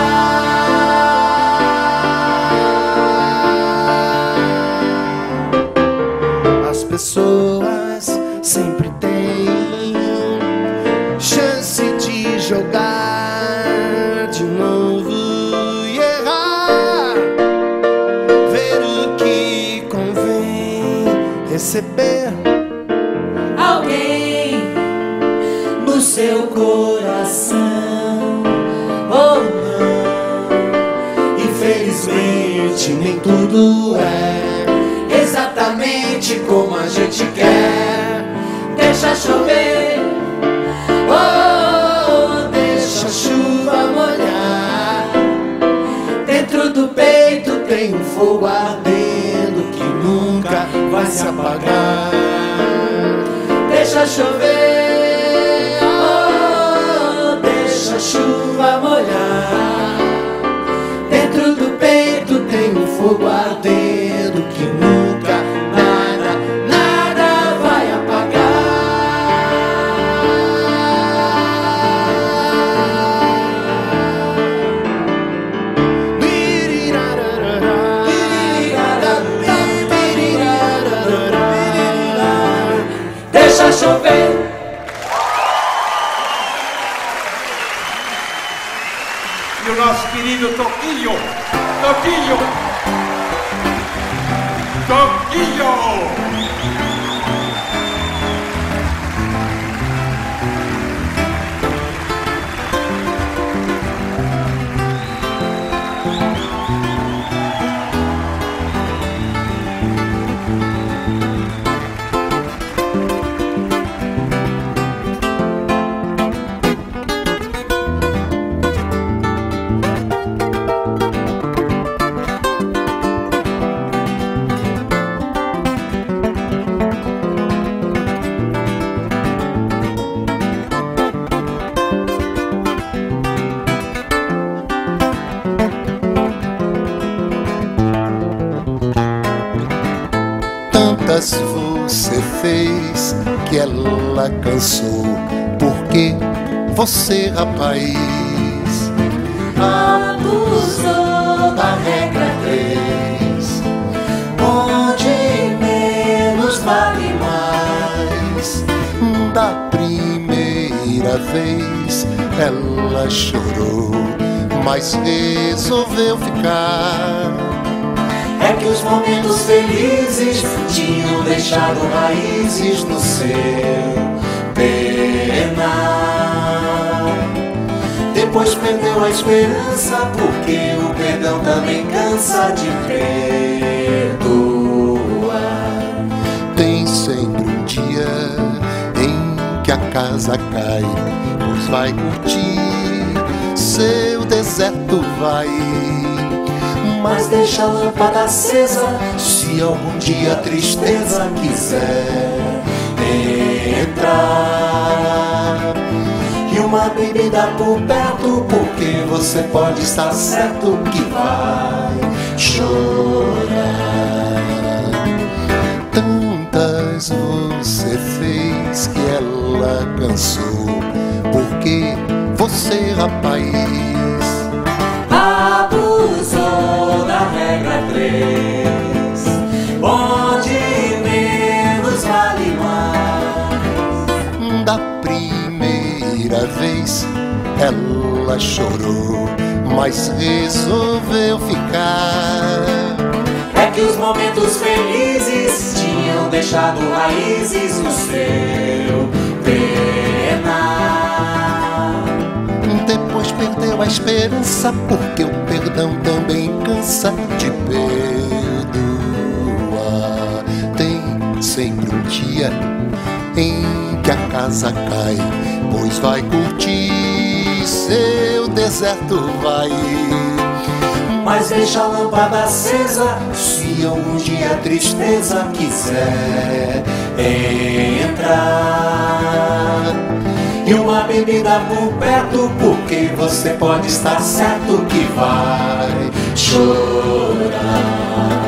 As pessoas sempre têm chance de jogar de novo e errar, ver o que convém, receber Alguém no seu coração ou não. Infelizmente nem tudo é exatamente como a gente quer. Deixa chover, oh, deixa a chuva molhar. Dentro do peito tem um fogo ardendo que nunca vai se apagar. Deixa chover, oh, deixa a chuva molhar. Dentro do peito tem um fogo ardendo que nunca, nada, nada vai apagar. Deixa chover. E o nosso querido Toquinho, Toquinho, Toquinho. tantas você fez que ela cansou. Porque você, rapaz, abusou da regra 3, onde menos vale mais. Da primeira vez ela chorou, mas resolveu ficar. É que os momentos felizes tinham deixado raízes no seu penar. Depois perdeu a esperança, porque o perdão também cansa de perdoar. Tem sempre um dia em que a casa cai, pois vai curtir, seu deserto vai. Mas deixa a lâmpada acesa, se algum dia a tristeza quiser entrar. E uma bebida por perto, porque você pode estar certo que vai chorar. Tantas você fez que ela cansou. Porque você, rapaz, abusou da regra 3, onde menos vale mais. da primeira vez ela chorou, mas resolveu ficar. É que os momentos felizes tinham deixado raízes no seu penar. Depois perdeu a esperança, porque o perdão também cansa de perdoar. Tem sempre um dia em que a casa cai, pois vai curtir, seu deserto vai. Mas deixa a lâmpada acesa, se algum dia a tristeza quiser entrar. E uma bebida por perto, porque você pode estar certo que vai chorar.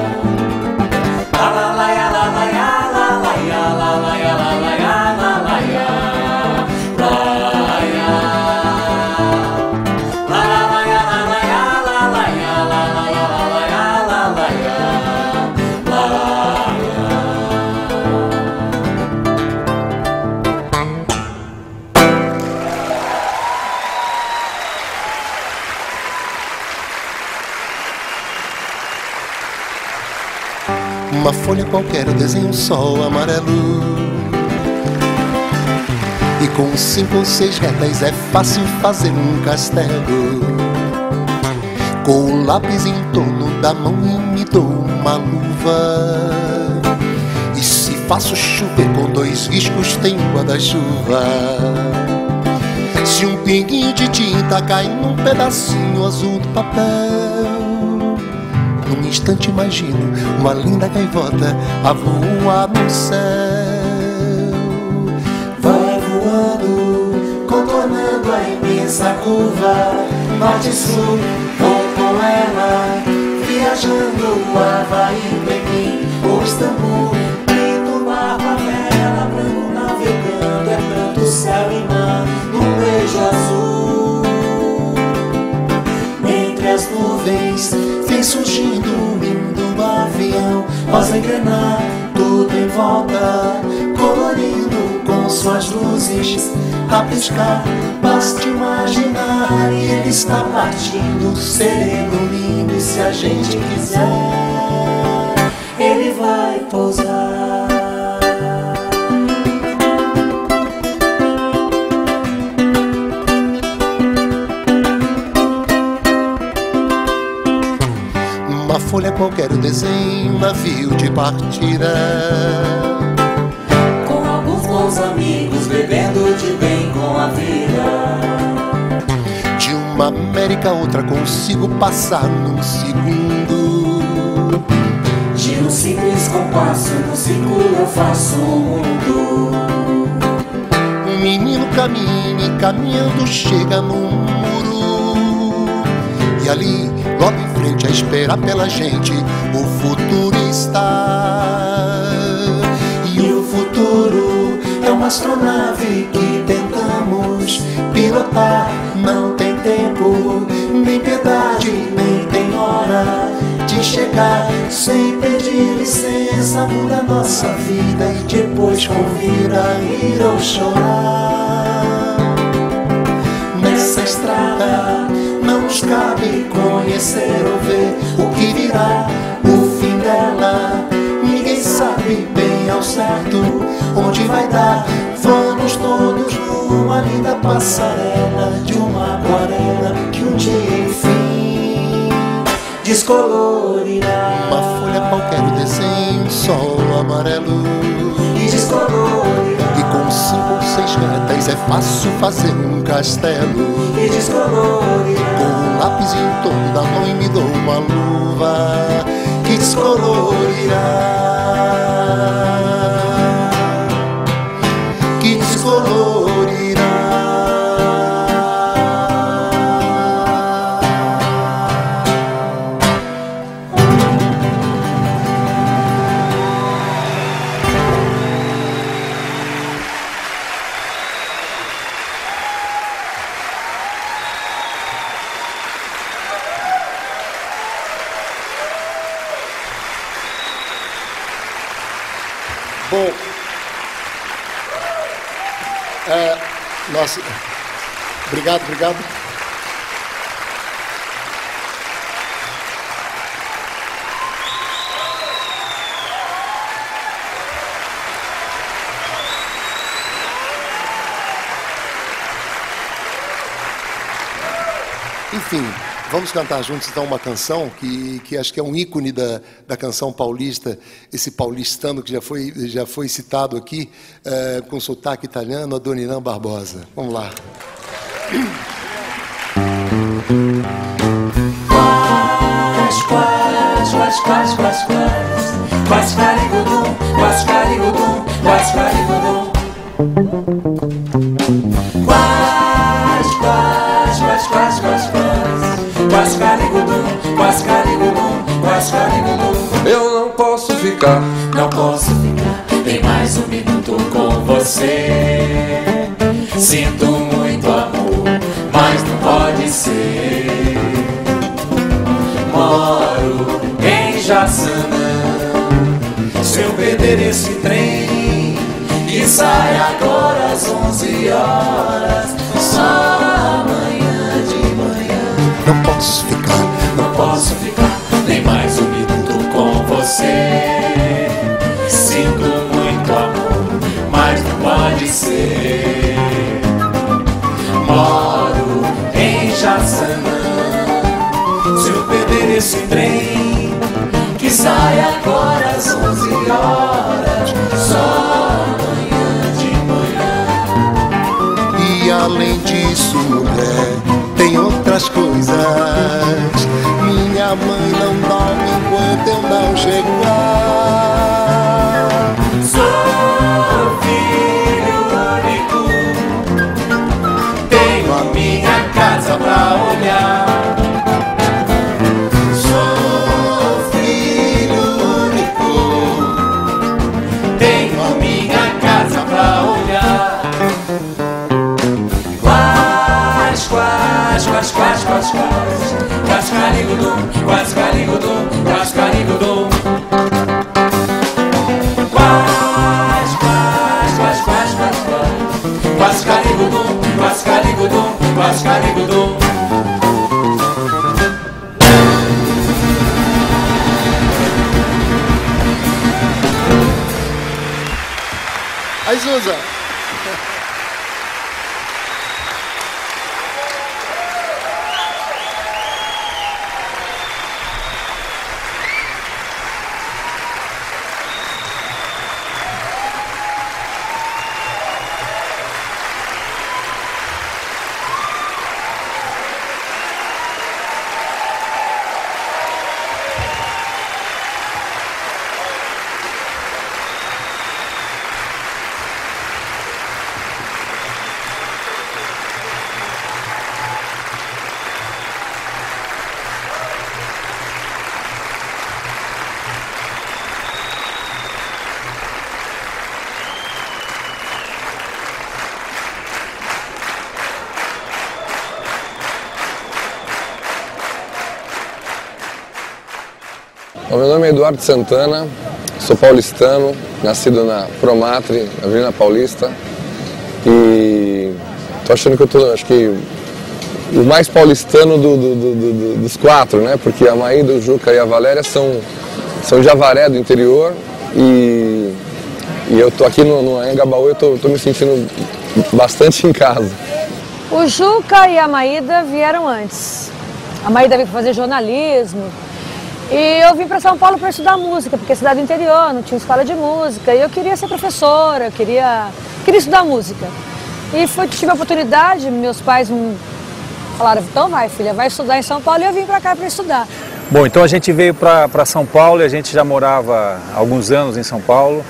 Uma folha qualquer eu desenho um sol amarelo, e com 5 ou 6 retas é fácil fazer um castelo. Com o lápis em torno da mão e me dou uma luva, e se faço chover com 2 riscos tem um guarda-chuva. Se um pinguinho de tinta cai num pedacinho azul do papel, num instante imagino uma linda gaivota a voar no céu. Vai voando, contornando a imensa curva, norte e sul, vou com ela, viajando Havaí, Pequim ou Istambul. Lindo mar, favela, branco navegando, é tanto céu e mar, num beijo azul. Entre as nuvens vem surgindo um lindo avião, rosa engrenar, tudo em volta, colorindo com suas luzes a piscar. Basta imaginar, e ele está partindo, sereno, lindo, e se a gente quiser, ele vai pousar. Uma folha qualquer eu desenho um navio de partida, Com alguns bons amigos, bebendo de bem com a vida. de uma América a outra consigo passar num segundo. De um simples compasso, no círculo eu faço um mundo. Um menino caminha e caminhando chega num muro, e ali, logo em frente, a esperar pela gente, o futuro está. astronave que tentamos pilotar não tem tempo, nem piedade, nem tem hora de chegar. Sem pedir licença muda nossa vida e depois convida a rir ou chorar. Nessa estrada não nos cabe conhecer ou ver o que virá, o fim dela. Ninguém sabe bem ao certo onde vai dar. Vamos todos numa linda passarela de uma aquarela que um dia enfim descolorirá. Uma folha qualquer, o desenho, um sol amarelo e descolorirá. E com 5 ou 6 retas é fácil fazer um castelo e descolorirá. Com um lápis em torno da mão e me dou uma luva que descolorirá. Que descolorirá. Bom, nossa, obrigado. Enfim, vamos cantar juntos então uma canção que acho que é um ícone da canção paulista, esse paulistano que já foi citado aqui, com sotaque italiano, Adoniran Barbosa. Vamos lá. Eu não posso ficar nem mais um minuto com você. Sinto muito amor, mas não pode ser. Moro em Jaçanã. Se eu perder esse trem que sai agora às 11 horas, só amanhã de manhã. Não posso ficar nem mais um minuto com você. Sinto muito amor, mas não pode ser. Moro em Jaçanã. Se eu perder esse trem que sai agora às 11 horas, só amanhã de manhã. E além disso, mulher, tem outras coisas. Minha mãe não dorme enquanto eu não chegar. Sou filho único, tenho a minha casa pra olhar. Sou filho único, Tenho a minha casa pra olhar. Quascarigudum, quascarigudum, quascarigudum. Quascarigudum, quascarigudum, quascarigudum. Aí, Zuza. Meu nome é Eduardo Santana, sou paulistano, nascido na Promatre, na Avenida Paulista. E tô achando que acho que o mais paulistano dos quatro, né? Porque a Maída, o Juca e a Valéria são de Avaré, do interior. E eu tô aqui no Anhangabaú, eu tô me sentindo bastante em casa. O Juca e a Maída vieram antes. A Maída veio fazer jornalismo. E eu vim para São Paulo para estudar música, porque é cidade do interior, não tinha escola de música. E eu queria ser professora, queria estudar música. E tive a oportunidade, meus pais falaram, então vai filha, vai estudar em São Paulo, e eu vim para cá para estudar. Bom, então a gente veio para São Paulo e a gente já morava há alguns anos em São Paulo.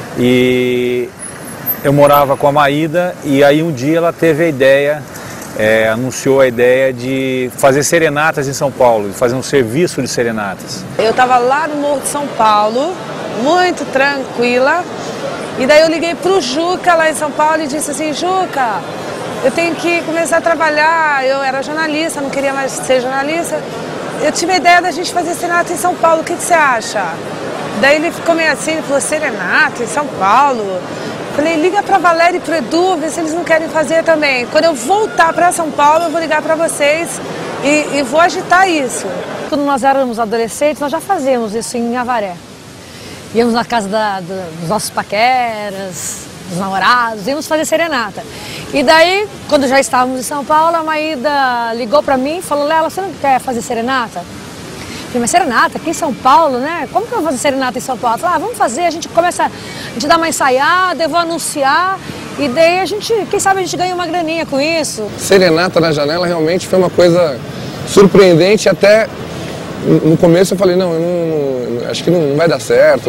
E eu morava com a Maída e aí um dia ela teve a ideia, anunciou a ideia de fazer serenatas em São Paulo, de fazer um serviço de serenatas. Eu estava lá no Morro de São Paulo, muito tranquila, e daí eu liguei para o Juca lá em São Paulo e disse assim, Juca, eu tenho que começar a trabalhar, eu era jornalista, não queria mais ser jornalista, eu tive a ideia da gente fazer serenata em São Paulo, o que você acha? Daí ele ficou meio assim, ele falou, serenata em São Paulo? Falei, liga para a Valéria e para o Edu, vê se eles não querem fazer também. Quando eu voltar para São Paulo, eu vou ligar para vocês e vou agitar isso. Quando nós éramos adolescentes, nós já fazíamos isso em Avaré. Íamos na casa dos nossos paqueras, dos namorados, íamos fazer serenata. E daí, quando já estávamos em São Paulo, a Maída ligou para mim e falou, Lela, você não quer fazer serenata? Eu falei, mas serenata aqui em São Paulo, né? Como que eu vou fazer serenata em São Paulo? Ela falou, vamos fazer, a gente dá uma ensaiada, eu vou anunciar, e daí quem sabe a gente ganha uma graninha com isso. Serenata na janela realmente foi uma coisa surpreendente, até no começo eu falei, acho que não vai dar certo,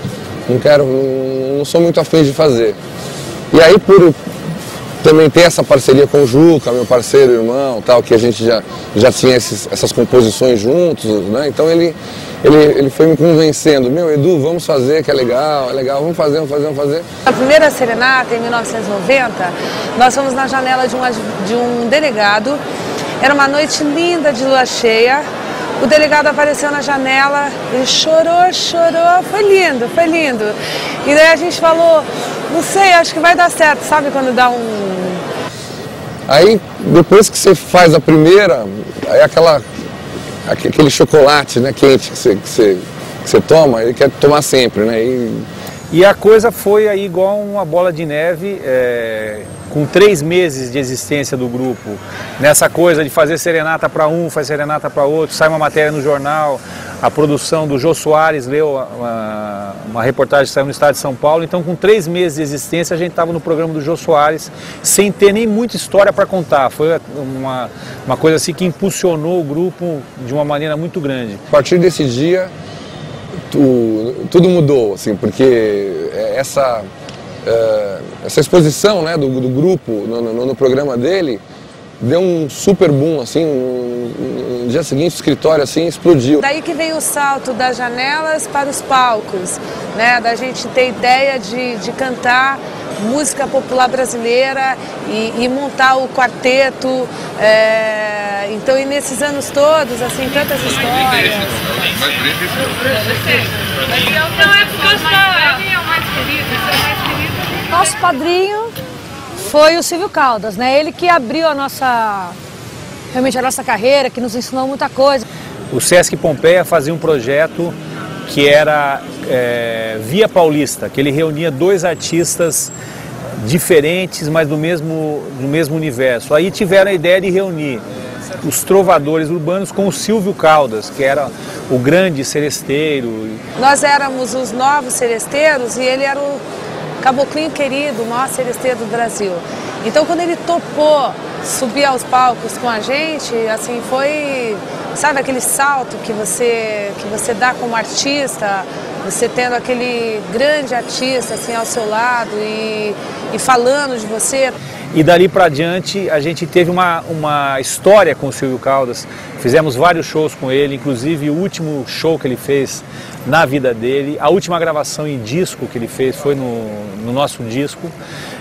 não sou muito afim de fazer. E aí por também ter essa parceria com o Juca, meu parceiro, irmão, tal, que a gente já tinha essas composições juntos, né? Então ele foi me convencendo, Edu, vamos fazer, que é legal, vamos fazer. A primeira serenata, em 1990, nós fomos na janela de um delegado, era uma noite linda de lua cheia, o delegado apareceu na janela, ele chorou, foi lindo. E daí a gente falou, não sei, acho que vai dar certo, sabe quando dá um... Aí, depois que você faz a primeira, aí aquele chocolate, né, quente que você toma, ele quer tomar sempre, né? E a coisa foi aí igual uma bola de neve, com 3 meses de existência do grupo, nessa coisa de fazer serenata para um, fazer serenata para outro, sai uma matéria no jornal, a produção do Jô Soares leu uma reportagem que saiu no estado de São Paulo, então com 3 meses de existência a gente estava no programa do Jô Soares, sem ter nem muita história para contar, foi uma coisa assim que impulsionou o grupo de uma maneira muito grande. A partir desse dia, tudo mudou, assim, porque essa exposição, né, do grupo no programa dele deu um super boom, assim, no dia seguinte o escritório assim explodiu. Daí que veio o salto das janelas para os palcos, né, da gente ter ideia de cantar música popular brasileira e montar o quarteto, então e nesses anos todos, assim, tantas histórias. Nosso padrinho foi o Silvio Caldas, né? Ele que abriu realmente a nossa carreira, que nos ensinou muita coisa. O Sesc Pompeia fazia um projeto que era Via Paulista, que ele reunia 2 artistas diferentes, mas do mesmo universo. Aí tiveram a ideia de reunir os trovadores urbanos com o Silvio Caldas, que era o grande seresteiro. Nós éramos os novos seresteiros e ele era o caboclinho querido, o maior seresteiro do Brasil. Então quando ele topou subir aos palcos com a gente, assim, foi, sabe, aquele salto que você dá como artista, você tendo aquele grande artista assim ao seu lado e falando de você. E dali para diante a gente teve uma história com o Silvio Caldas, fizemos vários shows com ele, inclusive o último show que ele fez na vida dele, a última gravação em disco que ele fez foi no nosso disco.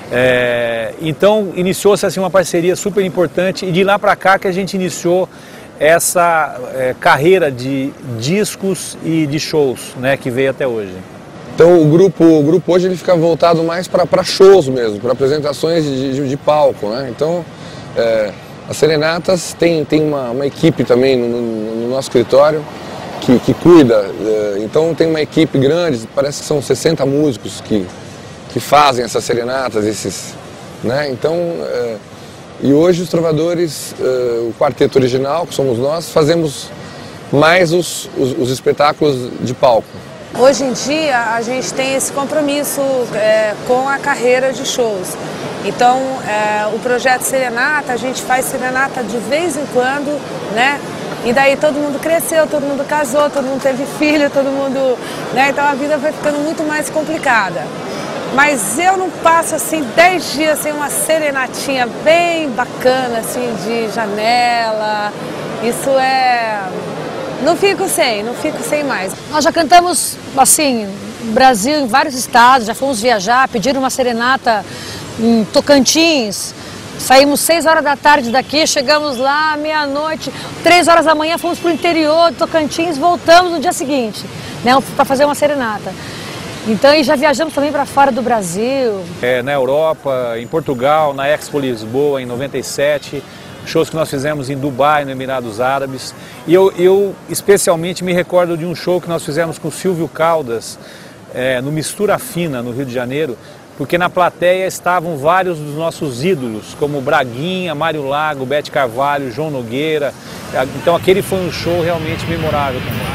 Então iniciou-se assim uma parceria super importante e de lá para cá que a gente iniciou essa carreira de discos e de shows, né, que veio até hoje. Então o grupo hoje ele fica voltado mais para shows mesmo, para apresentações de palco, né? Então as serenatas tem uma equipe também no nosso escritório que cuida, então tem uma equipe grande, parece que são 60 músicos que fazem essas serenatas, né? Então, e hoje os trovadores, o quarteto original, que somos nós, fazemos mais os espetáculos de palco. Hoje em dia a gente tem esse compromisso com a carreira de shows. Então o projeto Serenata, a gente faz serenata de vez em quando, né? E daí todo mundo cresceu, todo mundo casou, todo mundo teve filho, todo mundo, né? Então a vida vai ficando muito mais complicada. Mas eu não passo assim 10 dias sem uma serenatinha bem bacana, assim, de janela. Isso não fico sem mais. Nós já cantamos, assim, no Brasil, em vários estados, já fomos viajar, pediram uma serenata em Tocantins. Saímos 6 horas da tarde daqui, chegamos lá meia-noite, 3 horas da manhã fomos para o interior de Tocantins, voltamos no dia seguinte, né, para fazer uma serenata. Então, e já viajamos também para fora do Brasil. Na Europa, em Portugal, na Expo Lisboa, em 97, shows que nós fizemos em Dubai, no Emirados Árabes. E eu especialmente me recordo de um show que nós fizemos com o Silvio Caldas, no Mistura Fina, no Rio de Janeiro, porque na plateia estavam vários dos nossos ídolos, como Braguinha, Mário Lago, Bete Carvalho, João Nogueira. Então aquele foi um show realmente memorável também.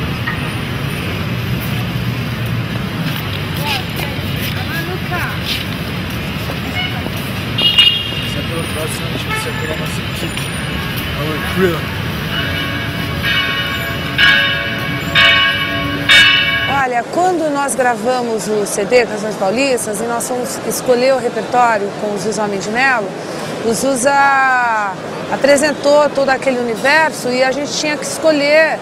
Olha, quando nós gravamos o CD Canções Paulistas e nós fomos escolher o repertório com o Zusa Homem de Melo, o Zusa apresentou todo aquele universo e a gente tinha que escolher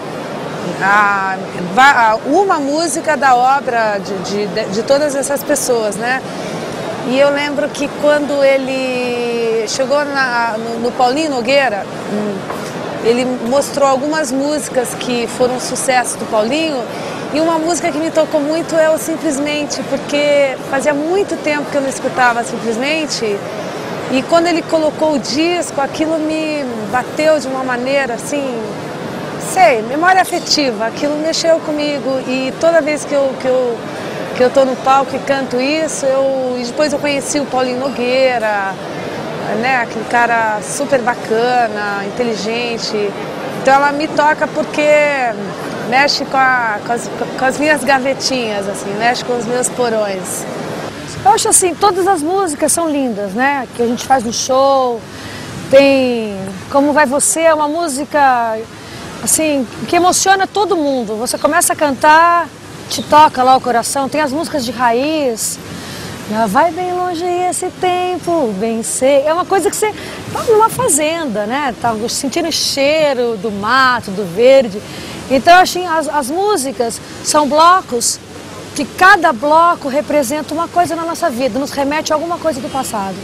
uma música da obra de todas essas pessoas, né? E eu lembro que quando ele chegou no Paulinho Nogueira, ele mostrou algumas músicas que foram sucesso do Paulinho, e uma música que me tocou muito é o Simplesmente, porque fazia muito tempo que eu não escutava Simplesmente, e quando ele colocou o disco, aquilo me bateu de uma maneira assim, memória afetiva, aquilo mexeu comigo, e toda vez que eu tô no palco e canto isso, e depois eu conheci o Paulinho Nogueira, né, aquele cara super bacana, inteligente. Então ela me toca porque mexe com as minhas gavetinhas, assim, mexe com os meus porões. Eu acho assim, todas as músicas são lindas, né, que a gente faz no show. Tem Como Vai Você, é uma música assim, que emociona todo mundo. Você começa a cantar, te toca lá o coração. Tem as músicas de raiz, vai bem longe esse tempo, bem sei. É uma coisa que você tá numa fazenda, né? Tá sentindo o cheiro do mato, do verde. Então, assim, as músicas são blocos que cada bloco representa uma coisa na nossa vida, nos remete a alguma coisa do passado.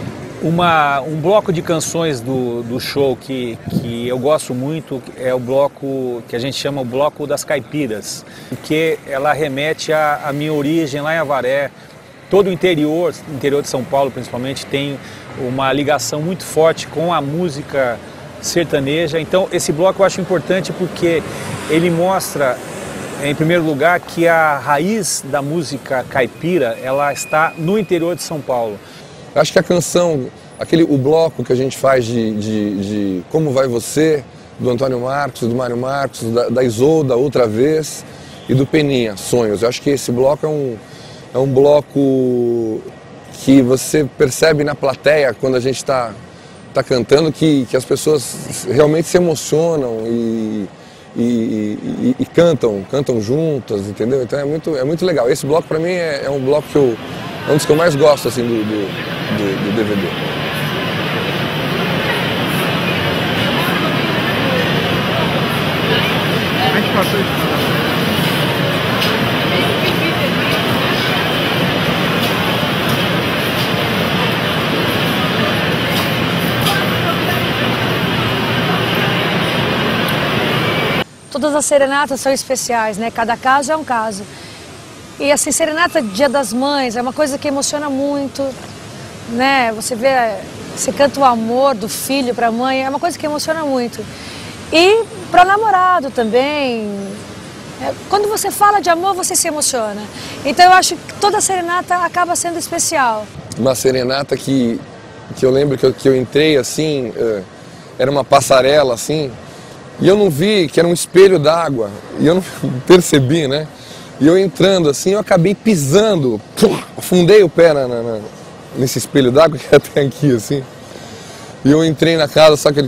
Um bloco de canções do show que eu gosto muito é o bloco que a gente chama o Bloco das Caipiras, porque ela remete à minha origem lá em Avaré. Todo o interior de São Paulo principalmente, tem uma ligação muito forte com a música sertaneja. Então esse bloco eu acho importante porque ele mostra, em primeiro lugar, que a raiz da música caipira ela está no interior de São Paulo. Acho que a canção, o bloco que a gente faz de Como Vai Você, do Antônio Marcos, do Mário Marcos, da Isolda, Outra Vez, e do Peninha, Sonhos. Eu acho que esse bloco é um bloco que você percebe na plateia, quando a gente está cantando, que as pessoas realmente se emocionam e cantam juntas, entendeu? Então é muito legal. Esse bloco para mim é um bloco que é um dos que eu mais gosto assim, do DVD. A gente passou isso. todas as serenatas são especiais, né? Cada caso é um caso. E assim, serenata Dia das Mães é uma coisa que emociona muito, né? Você vê, você canta o amor do filho para a mãe, é uma coisa que emociona muito. E para namorado também. Quando você fala de amor, você se emociona. Então eu acho que toda serenata acaba sendo especial. Uma serenata que eu lembro que eu entrei assim, era uma passarela assim, e eu não vi que era um espelho d'água, e eu não percebi, né? E eu entrando assim, eu acabei pisando, afundei o pé nesse espelho d'água que até aqui assim. E eu entrei na casa, sabe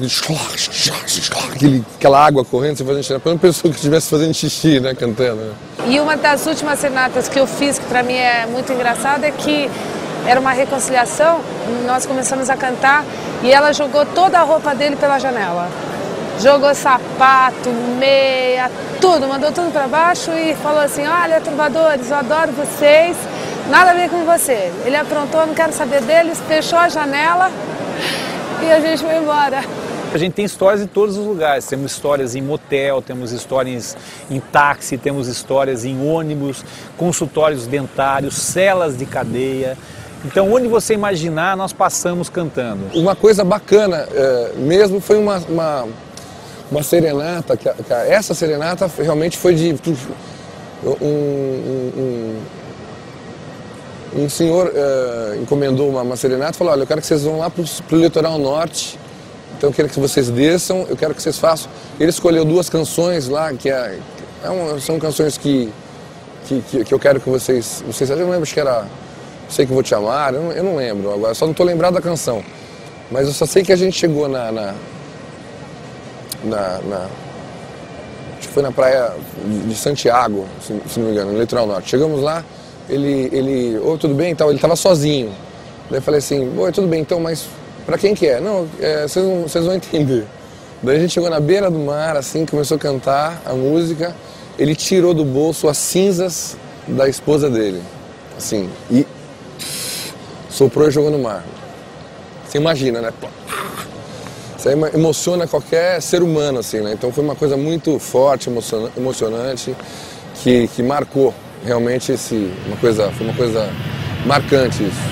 aquela água correndo, você fazendo xixi. Eu não pensou que eu estivesse fazendo xixi, né, cantando. Né? E uma das últimas serenatas que eu fiz, que para mim é muito engraçada, é que era uma reconciliação, nós começamos a cantar e ela jogou toda a roupa dele pela janela. Jogou sapato, meia, tudo, mandou tudo para baixo e falou assim, olha, trovadores, eu adoro vocês, nada a ver com você. Ele aprontou, não quero saber deles, fechou a janela e a gente foi embora. A gente tem histórias em todos os lugares, temos histórias em motel, temos histórias em táxi, temos histórias em ônibus, consultórios dentários, celas de cadeia. Então, onde você imaginar, nós passamos cantando. Uma coisa bacana mesmo foi uma serenata, essa serenata realmente foi de um senhor encomendou uma serenata e falou, olha, eu quero que vocês vão lá para o litoral norte, então eu quero que vocês desçam, eu quero que vocês façam. Ele escolheu 2 canções lá, são canções que eu quero que vocês eu não lembro, acho que era Sei Que Vou Te Amar, eu não lembro agora, só não estou lembrado da canção. Mas eu só sei que a gente chegou acho que foi na praia de Santiago, se não me engano, no litoral norte. Chegamos lá, ele tudo bem, então ele estava sozinho. Daí eu falei assim, oi, tudo bem, então, mas pra quem que é? Não, vocês vão entender. Daí a gente chegou na beira do mar, assim, começou a cantar a música, ele tirou do bolso as cinzas da esposa dele, assim, e soprou e jogou no mar. Você imagina, né? Isso aí emociona qualquer ser humano, assim, né? Então foi uma coisa muito forte, emocionante, que marcou realmente foi uma coisa marcante isso.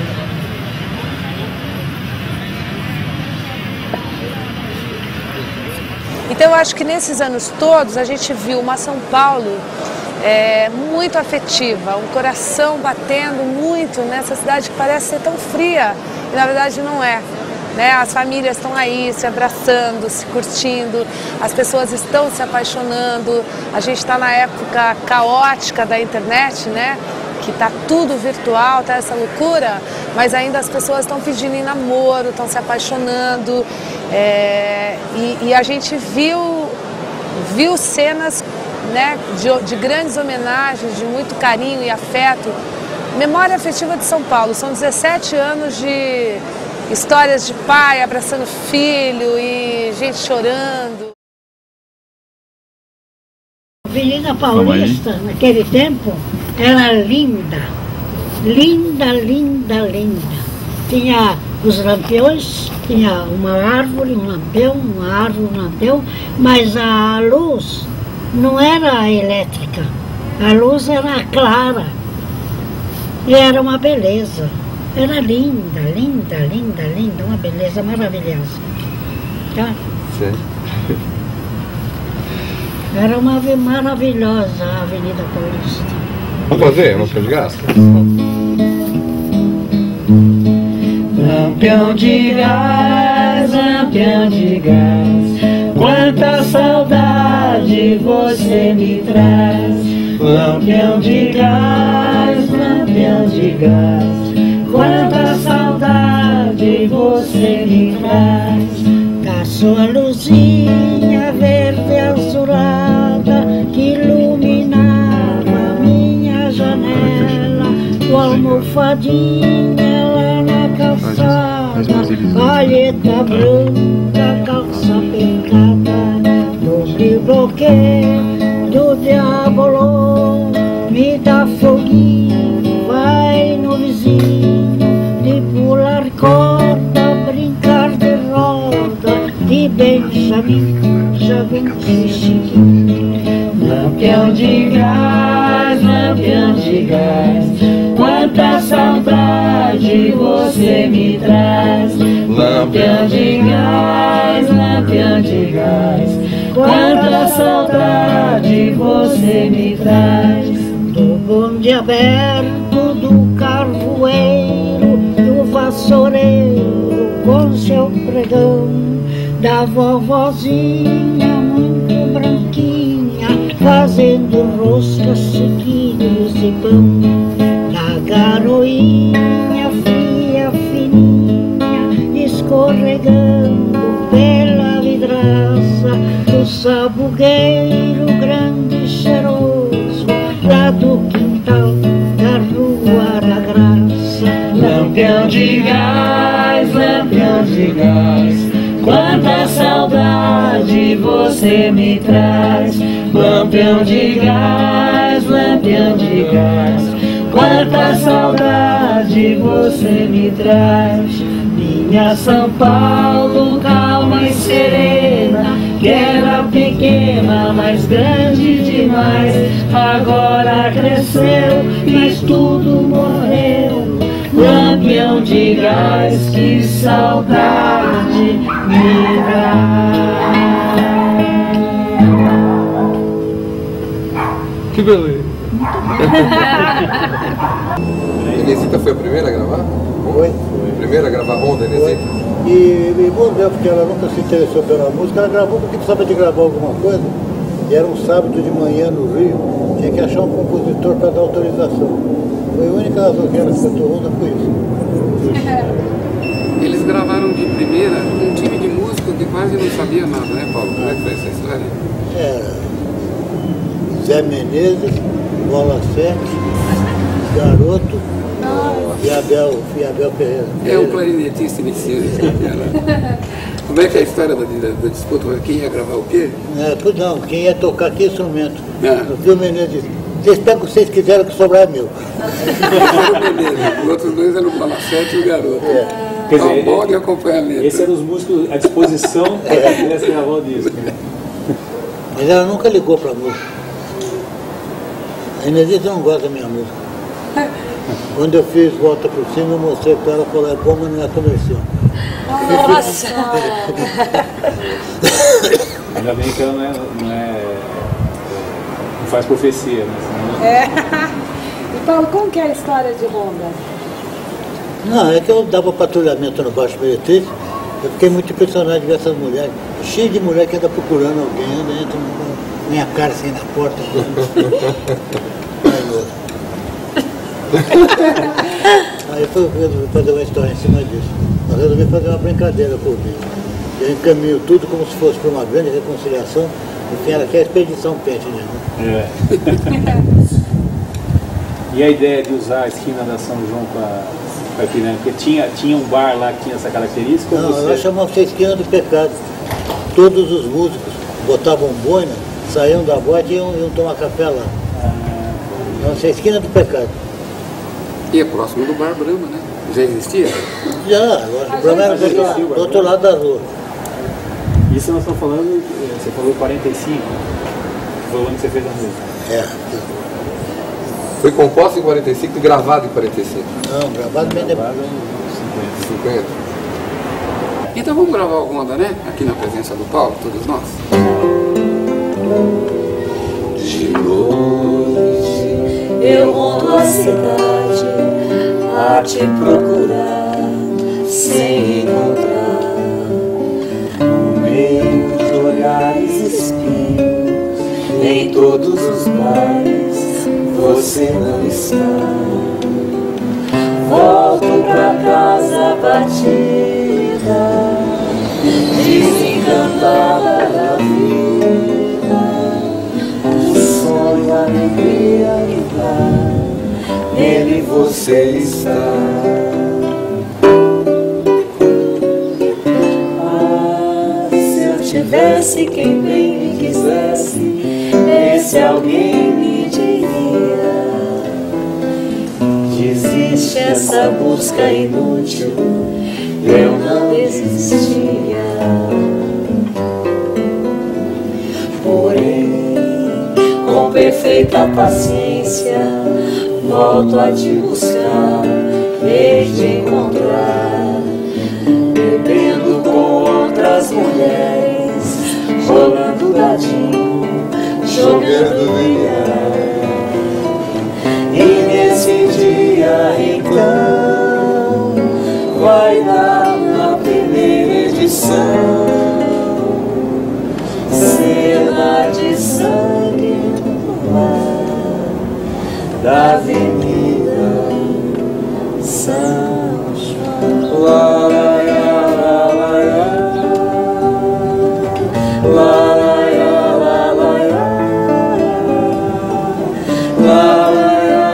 Então eu acho que nesses anos todos a gente viu uma São Paulo muito afetiva, um coração batendo muito nessa cidade que parece ser tão fria e na verdade não é. Né? As famílias estão aí se abraçando, se curtindo, as pessoas estão se apaixonando. A gente está na época caótica da internet, né? Que está tudo virtual, tá essa loucura, mas ainda as pessoas estão pedindo em namoro, estão se apaixonando. E a gente viu cenas, né, de grandes homenagens, de muito carinho e afeto. Memória afetiva de São Paulo, são 17 anos de histórias de pai abraçando filho e gente chorando. Avenida Paulista, naquele tempo, era linda, linda, linda, linda. Tinha os lampiões, tinha uma árvore, um lampião, uma árvore, um lampião, mas a luz não era elétrica, a luz era clara e era uma beleza. Era linda, linda, linda, linda, uma beleza maravilhosa. Tá? Sim. Era uma maravilhosa a Avenida Paulista. Vamos fazer a música de gás? Lampião de gás, lampião de gás, quanta saudade você me traz. Lampião de gás, lampião de gás, quanta saudade você me traz. Da sua luzinha verde azulada que iluminava minha janela, tua almofadinha lá na calçada, palheta branca, calça apertada, doble bloqueio do diabolo, me dá foguinho, vai no vizinho, de pular corda, brincar de roda, de Benjamin, já vem Cristina. Lampião de gás, lampião de gás, quanta saudade você me traz. Lampião de gás, lampião de gás, quanta saudade você me traz. Do bonde aberto, do carvoeiro, do vassoureiro com seu pregão, da vovozinha muito branquinha fazendo roscas, sequilhos e pão, da garoinha fria, fininha, escorregando pela vidraça, do sabugueiro grande e cheiroso, lá do quintal da Rua da Graça. Lampião de gás, lampião de gás, quanta saudade você me traz. Lampião de gás, lampião de gás, quanta saudade você me traz. Minha São Paulo, calma e serena, que era pequena, mas grande demais. Agora cresceu, mas tudo morreu. Lampião de gás, que saudade me dá. Que beleza. Inesita foi a primeira a gravar? Foi. A primeira a gravar Ronda, Inesita? E bom Deus, porque ela nunca se interessou pela música, ela gravou porque precisava de gravar alguma coisa. E era um sábado de manhã no Rio, tinha que achar um compositor para dar autorização. Foi a única razão que ela cantou Ronda, foi isso. Eles gravaram de primeira um time de músico que quase não sabia nada, né, Paulo? Como é que foi essa história? Zé Menezes, Bola 7, Garoto e Abel Ferreira. É um clarinetista iniciante. Como é que é a história da disputa? Quem ia gravar o quê? Pois não, quem ia tocar que instrumento? O Zé Menezes disse, vocês pegam o que vocês quiserem, que sobrar é meu. Os outros dois eram o Bola 7 e o Garoto. Quer dizer, e acompanhamento. Esses eram os músicos à disposição para que pudesse gravar o disco. Né? Mas ela nunca ligou para a música. A Inesita não gosta da minha música. Quando eu fiz Volta por Cima, eu mostrei para ela, falou, é bom, mas não é comercial. Nossa! Ainda bem que ela não faz profecia, né? Senão... E Paulo, como que é a história de Ronda? Não, é que eu dava patrulhamento no Baixo Meretriz, eu fiquei muito impressionado de ver essas mulheres, cheio de mulher que anda procurando alguém, entra minha cara assim na porta. Aí eu fui fazer uma história em cima disso. Nós resolvi fazer uma brincadeira com o vídeo. Eu encaminho tudo como se fosse para uma grande reconciliação, no fim ela quer a expedição pente, né? E a ideia de usar a esquina da São João para Ipiranga? Porque tinha um bar lá que tinha essa característica? Não, nós chamamos de esquina do pecado. Todos os músicos botavam boina, saíam da boate e iam tomar café lá. Nossa, a esquina do pecado. E é próximo do Bar Brahma, né? Já existia? Já, agora o Brahma era do outro lado da rua. Isso nós estamos falando, você falou 45, foi o ano que você fez a música. Foi composta em 45 e gravado em 45? Não, gravado bem depois. 50. Então vamos gravar o Ronda, né? Aqui na presença do Paulo, todos nós. De noite eu rondo a cidade a te procurar, sem encontrar. No meio de olhares espinhos, em todos os bares você não está. Volto pra casa batida, desencantada da vida. O sonho, a alegria que dá, nele você está. Ah, se eu tivesse quem bem me quisesse, esse alguém me diria: desiste essa busca inútil, eu não desistia. Porém, com perfeição feita a paciência, volto a te buscar, hei de encontrar, bebendo com outras mulheres, rolando dadinho, jogando bilhar. E nesse dia então vai dar uma primeira edição, cena de sangue no mar da Avenida São João. Lá, lá, lá, lá, lá, lá, lá, lá, lá, lá.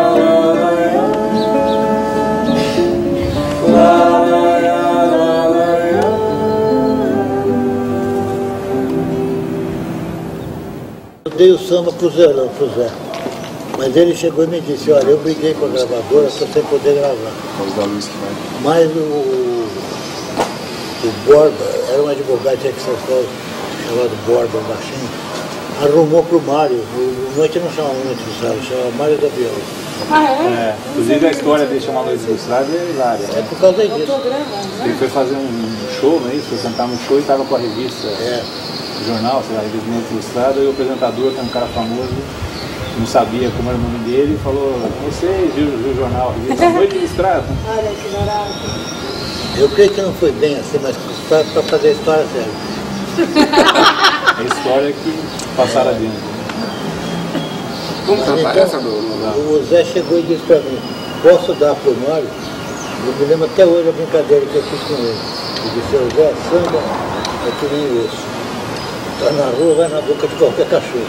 Eu dei o samba pro Zé, mas ele chegou e me disse, olha, eu briguei com a gravadora para você poder gravar. Mas o Borba, era um advogado de São Paulo, chamado Borba, baixinho, arrumou pro Mário, Noite não chama Noite Ilustrada, chama Mário da Viola. Ah, é? Inclusive a história dele chamar Noite Ilustrada é hilária. É por causa disso. Ele foi fazer um show, não é isso? Foi cantar num show e estava com a revista. Jornal, sei lá, revista Noite Ilustrada, e o apresentador, que é um cara famoso, não sabia como era o nome dele, e falou, vocês viu o jornal, revista Noite Ilustrada. Olha que barato. Eu creio que não foi bem assim, mas para fazer a história séria. É a história que passaram adiante. Vamos cantar então, essa do... O Zé chegou e disse para mim, posso dar pro Mário? Eu me lembro até hoje a brincadeira que eu fiz com ele. Eu disse, o Zé, samba é que nem isso. Tá na rua, vai na boca de qualquer cachorro.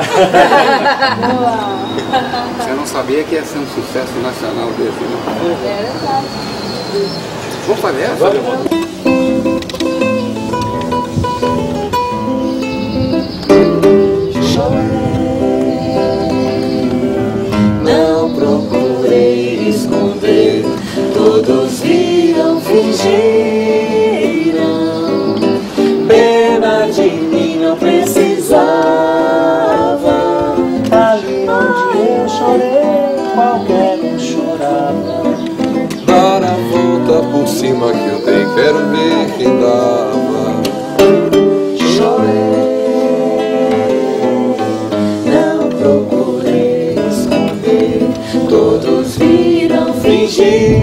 Você não sabia que ia ser um sucesso nacional desse, né? É verdade. Vamos fazer essa? Não procurei esconder, todos viram, fingiram. Pena de mim não precisava. Ali onde eu chorei, qualquer um chorava. Dar a volta por cima que eu dei, quero ver quem dava. Chorei, não procurei esconder, todos viram, fingiram.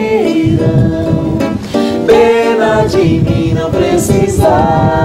Pena de mim não precisava.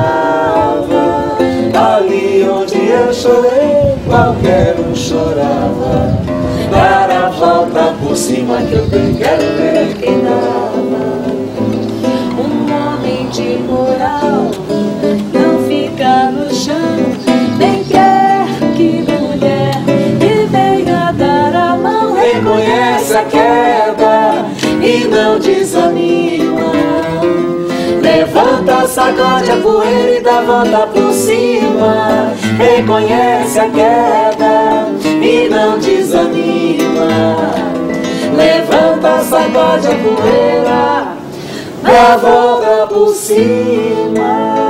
Ali onde eu chorei, qualquer um chorava. Dar a volta por cima que eu dei, quero ver quem dava. Um homem de moral não fica no chão, nem quer que mulher que venha dar a mão reconhece a queda e não desanima. Levanta, sacode a poeira e dá volta por cima. Reconhece a queda e não desanima. Levanta, sacode a poeira, dá volta por cima.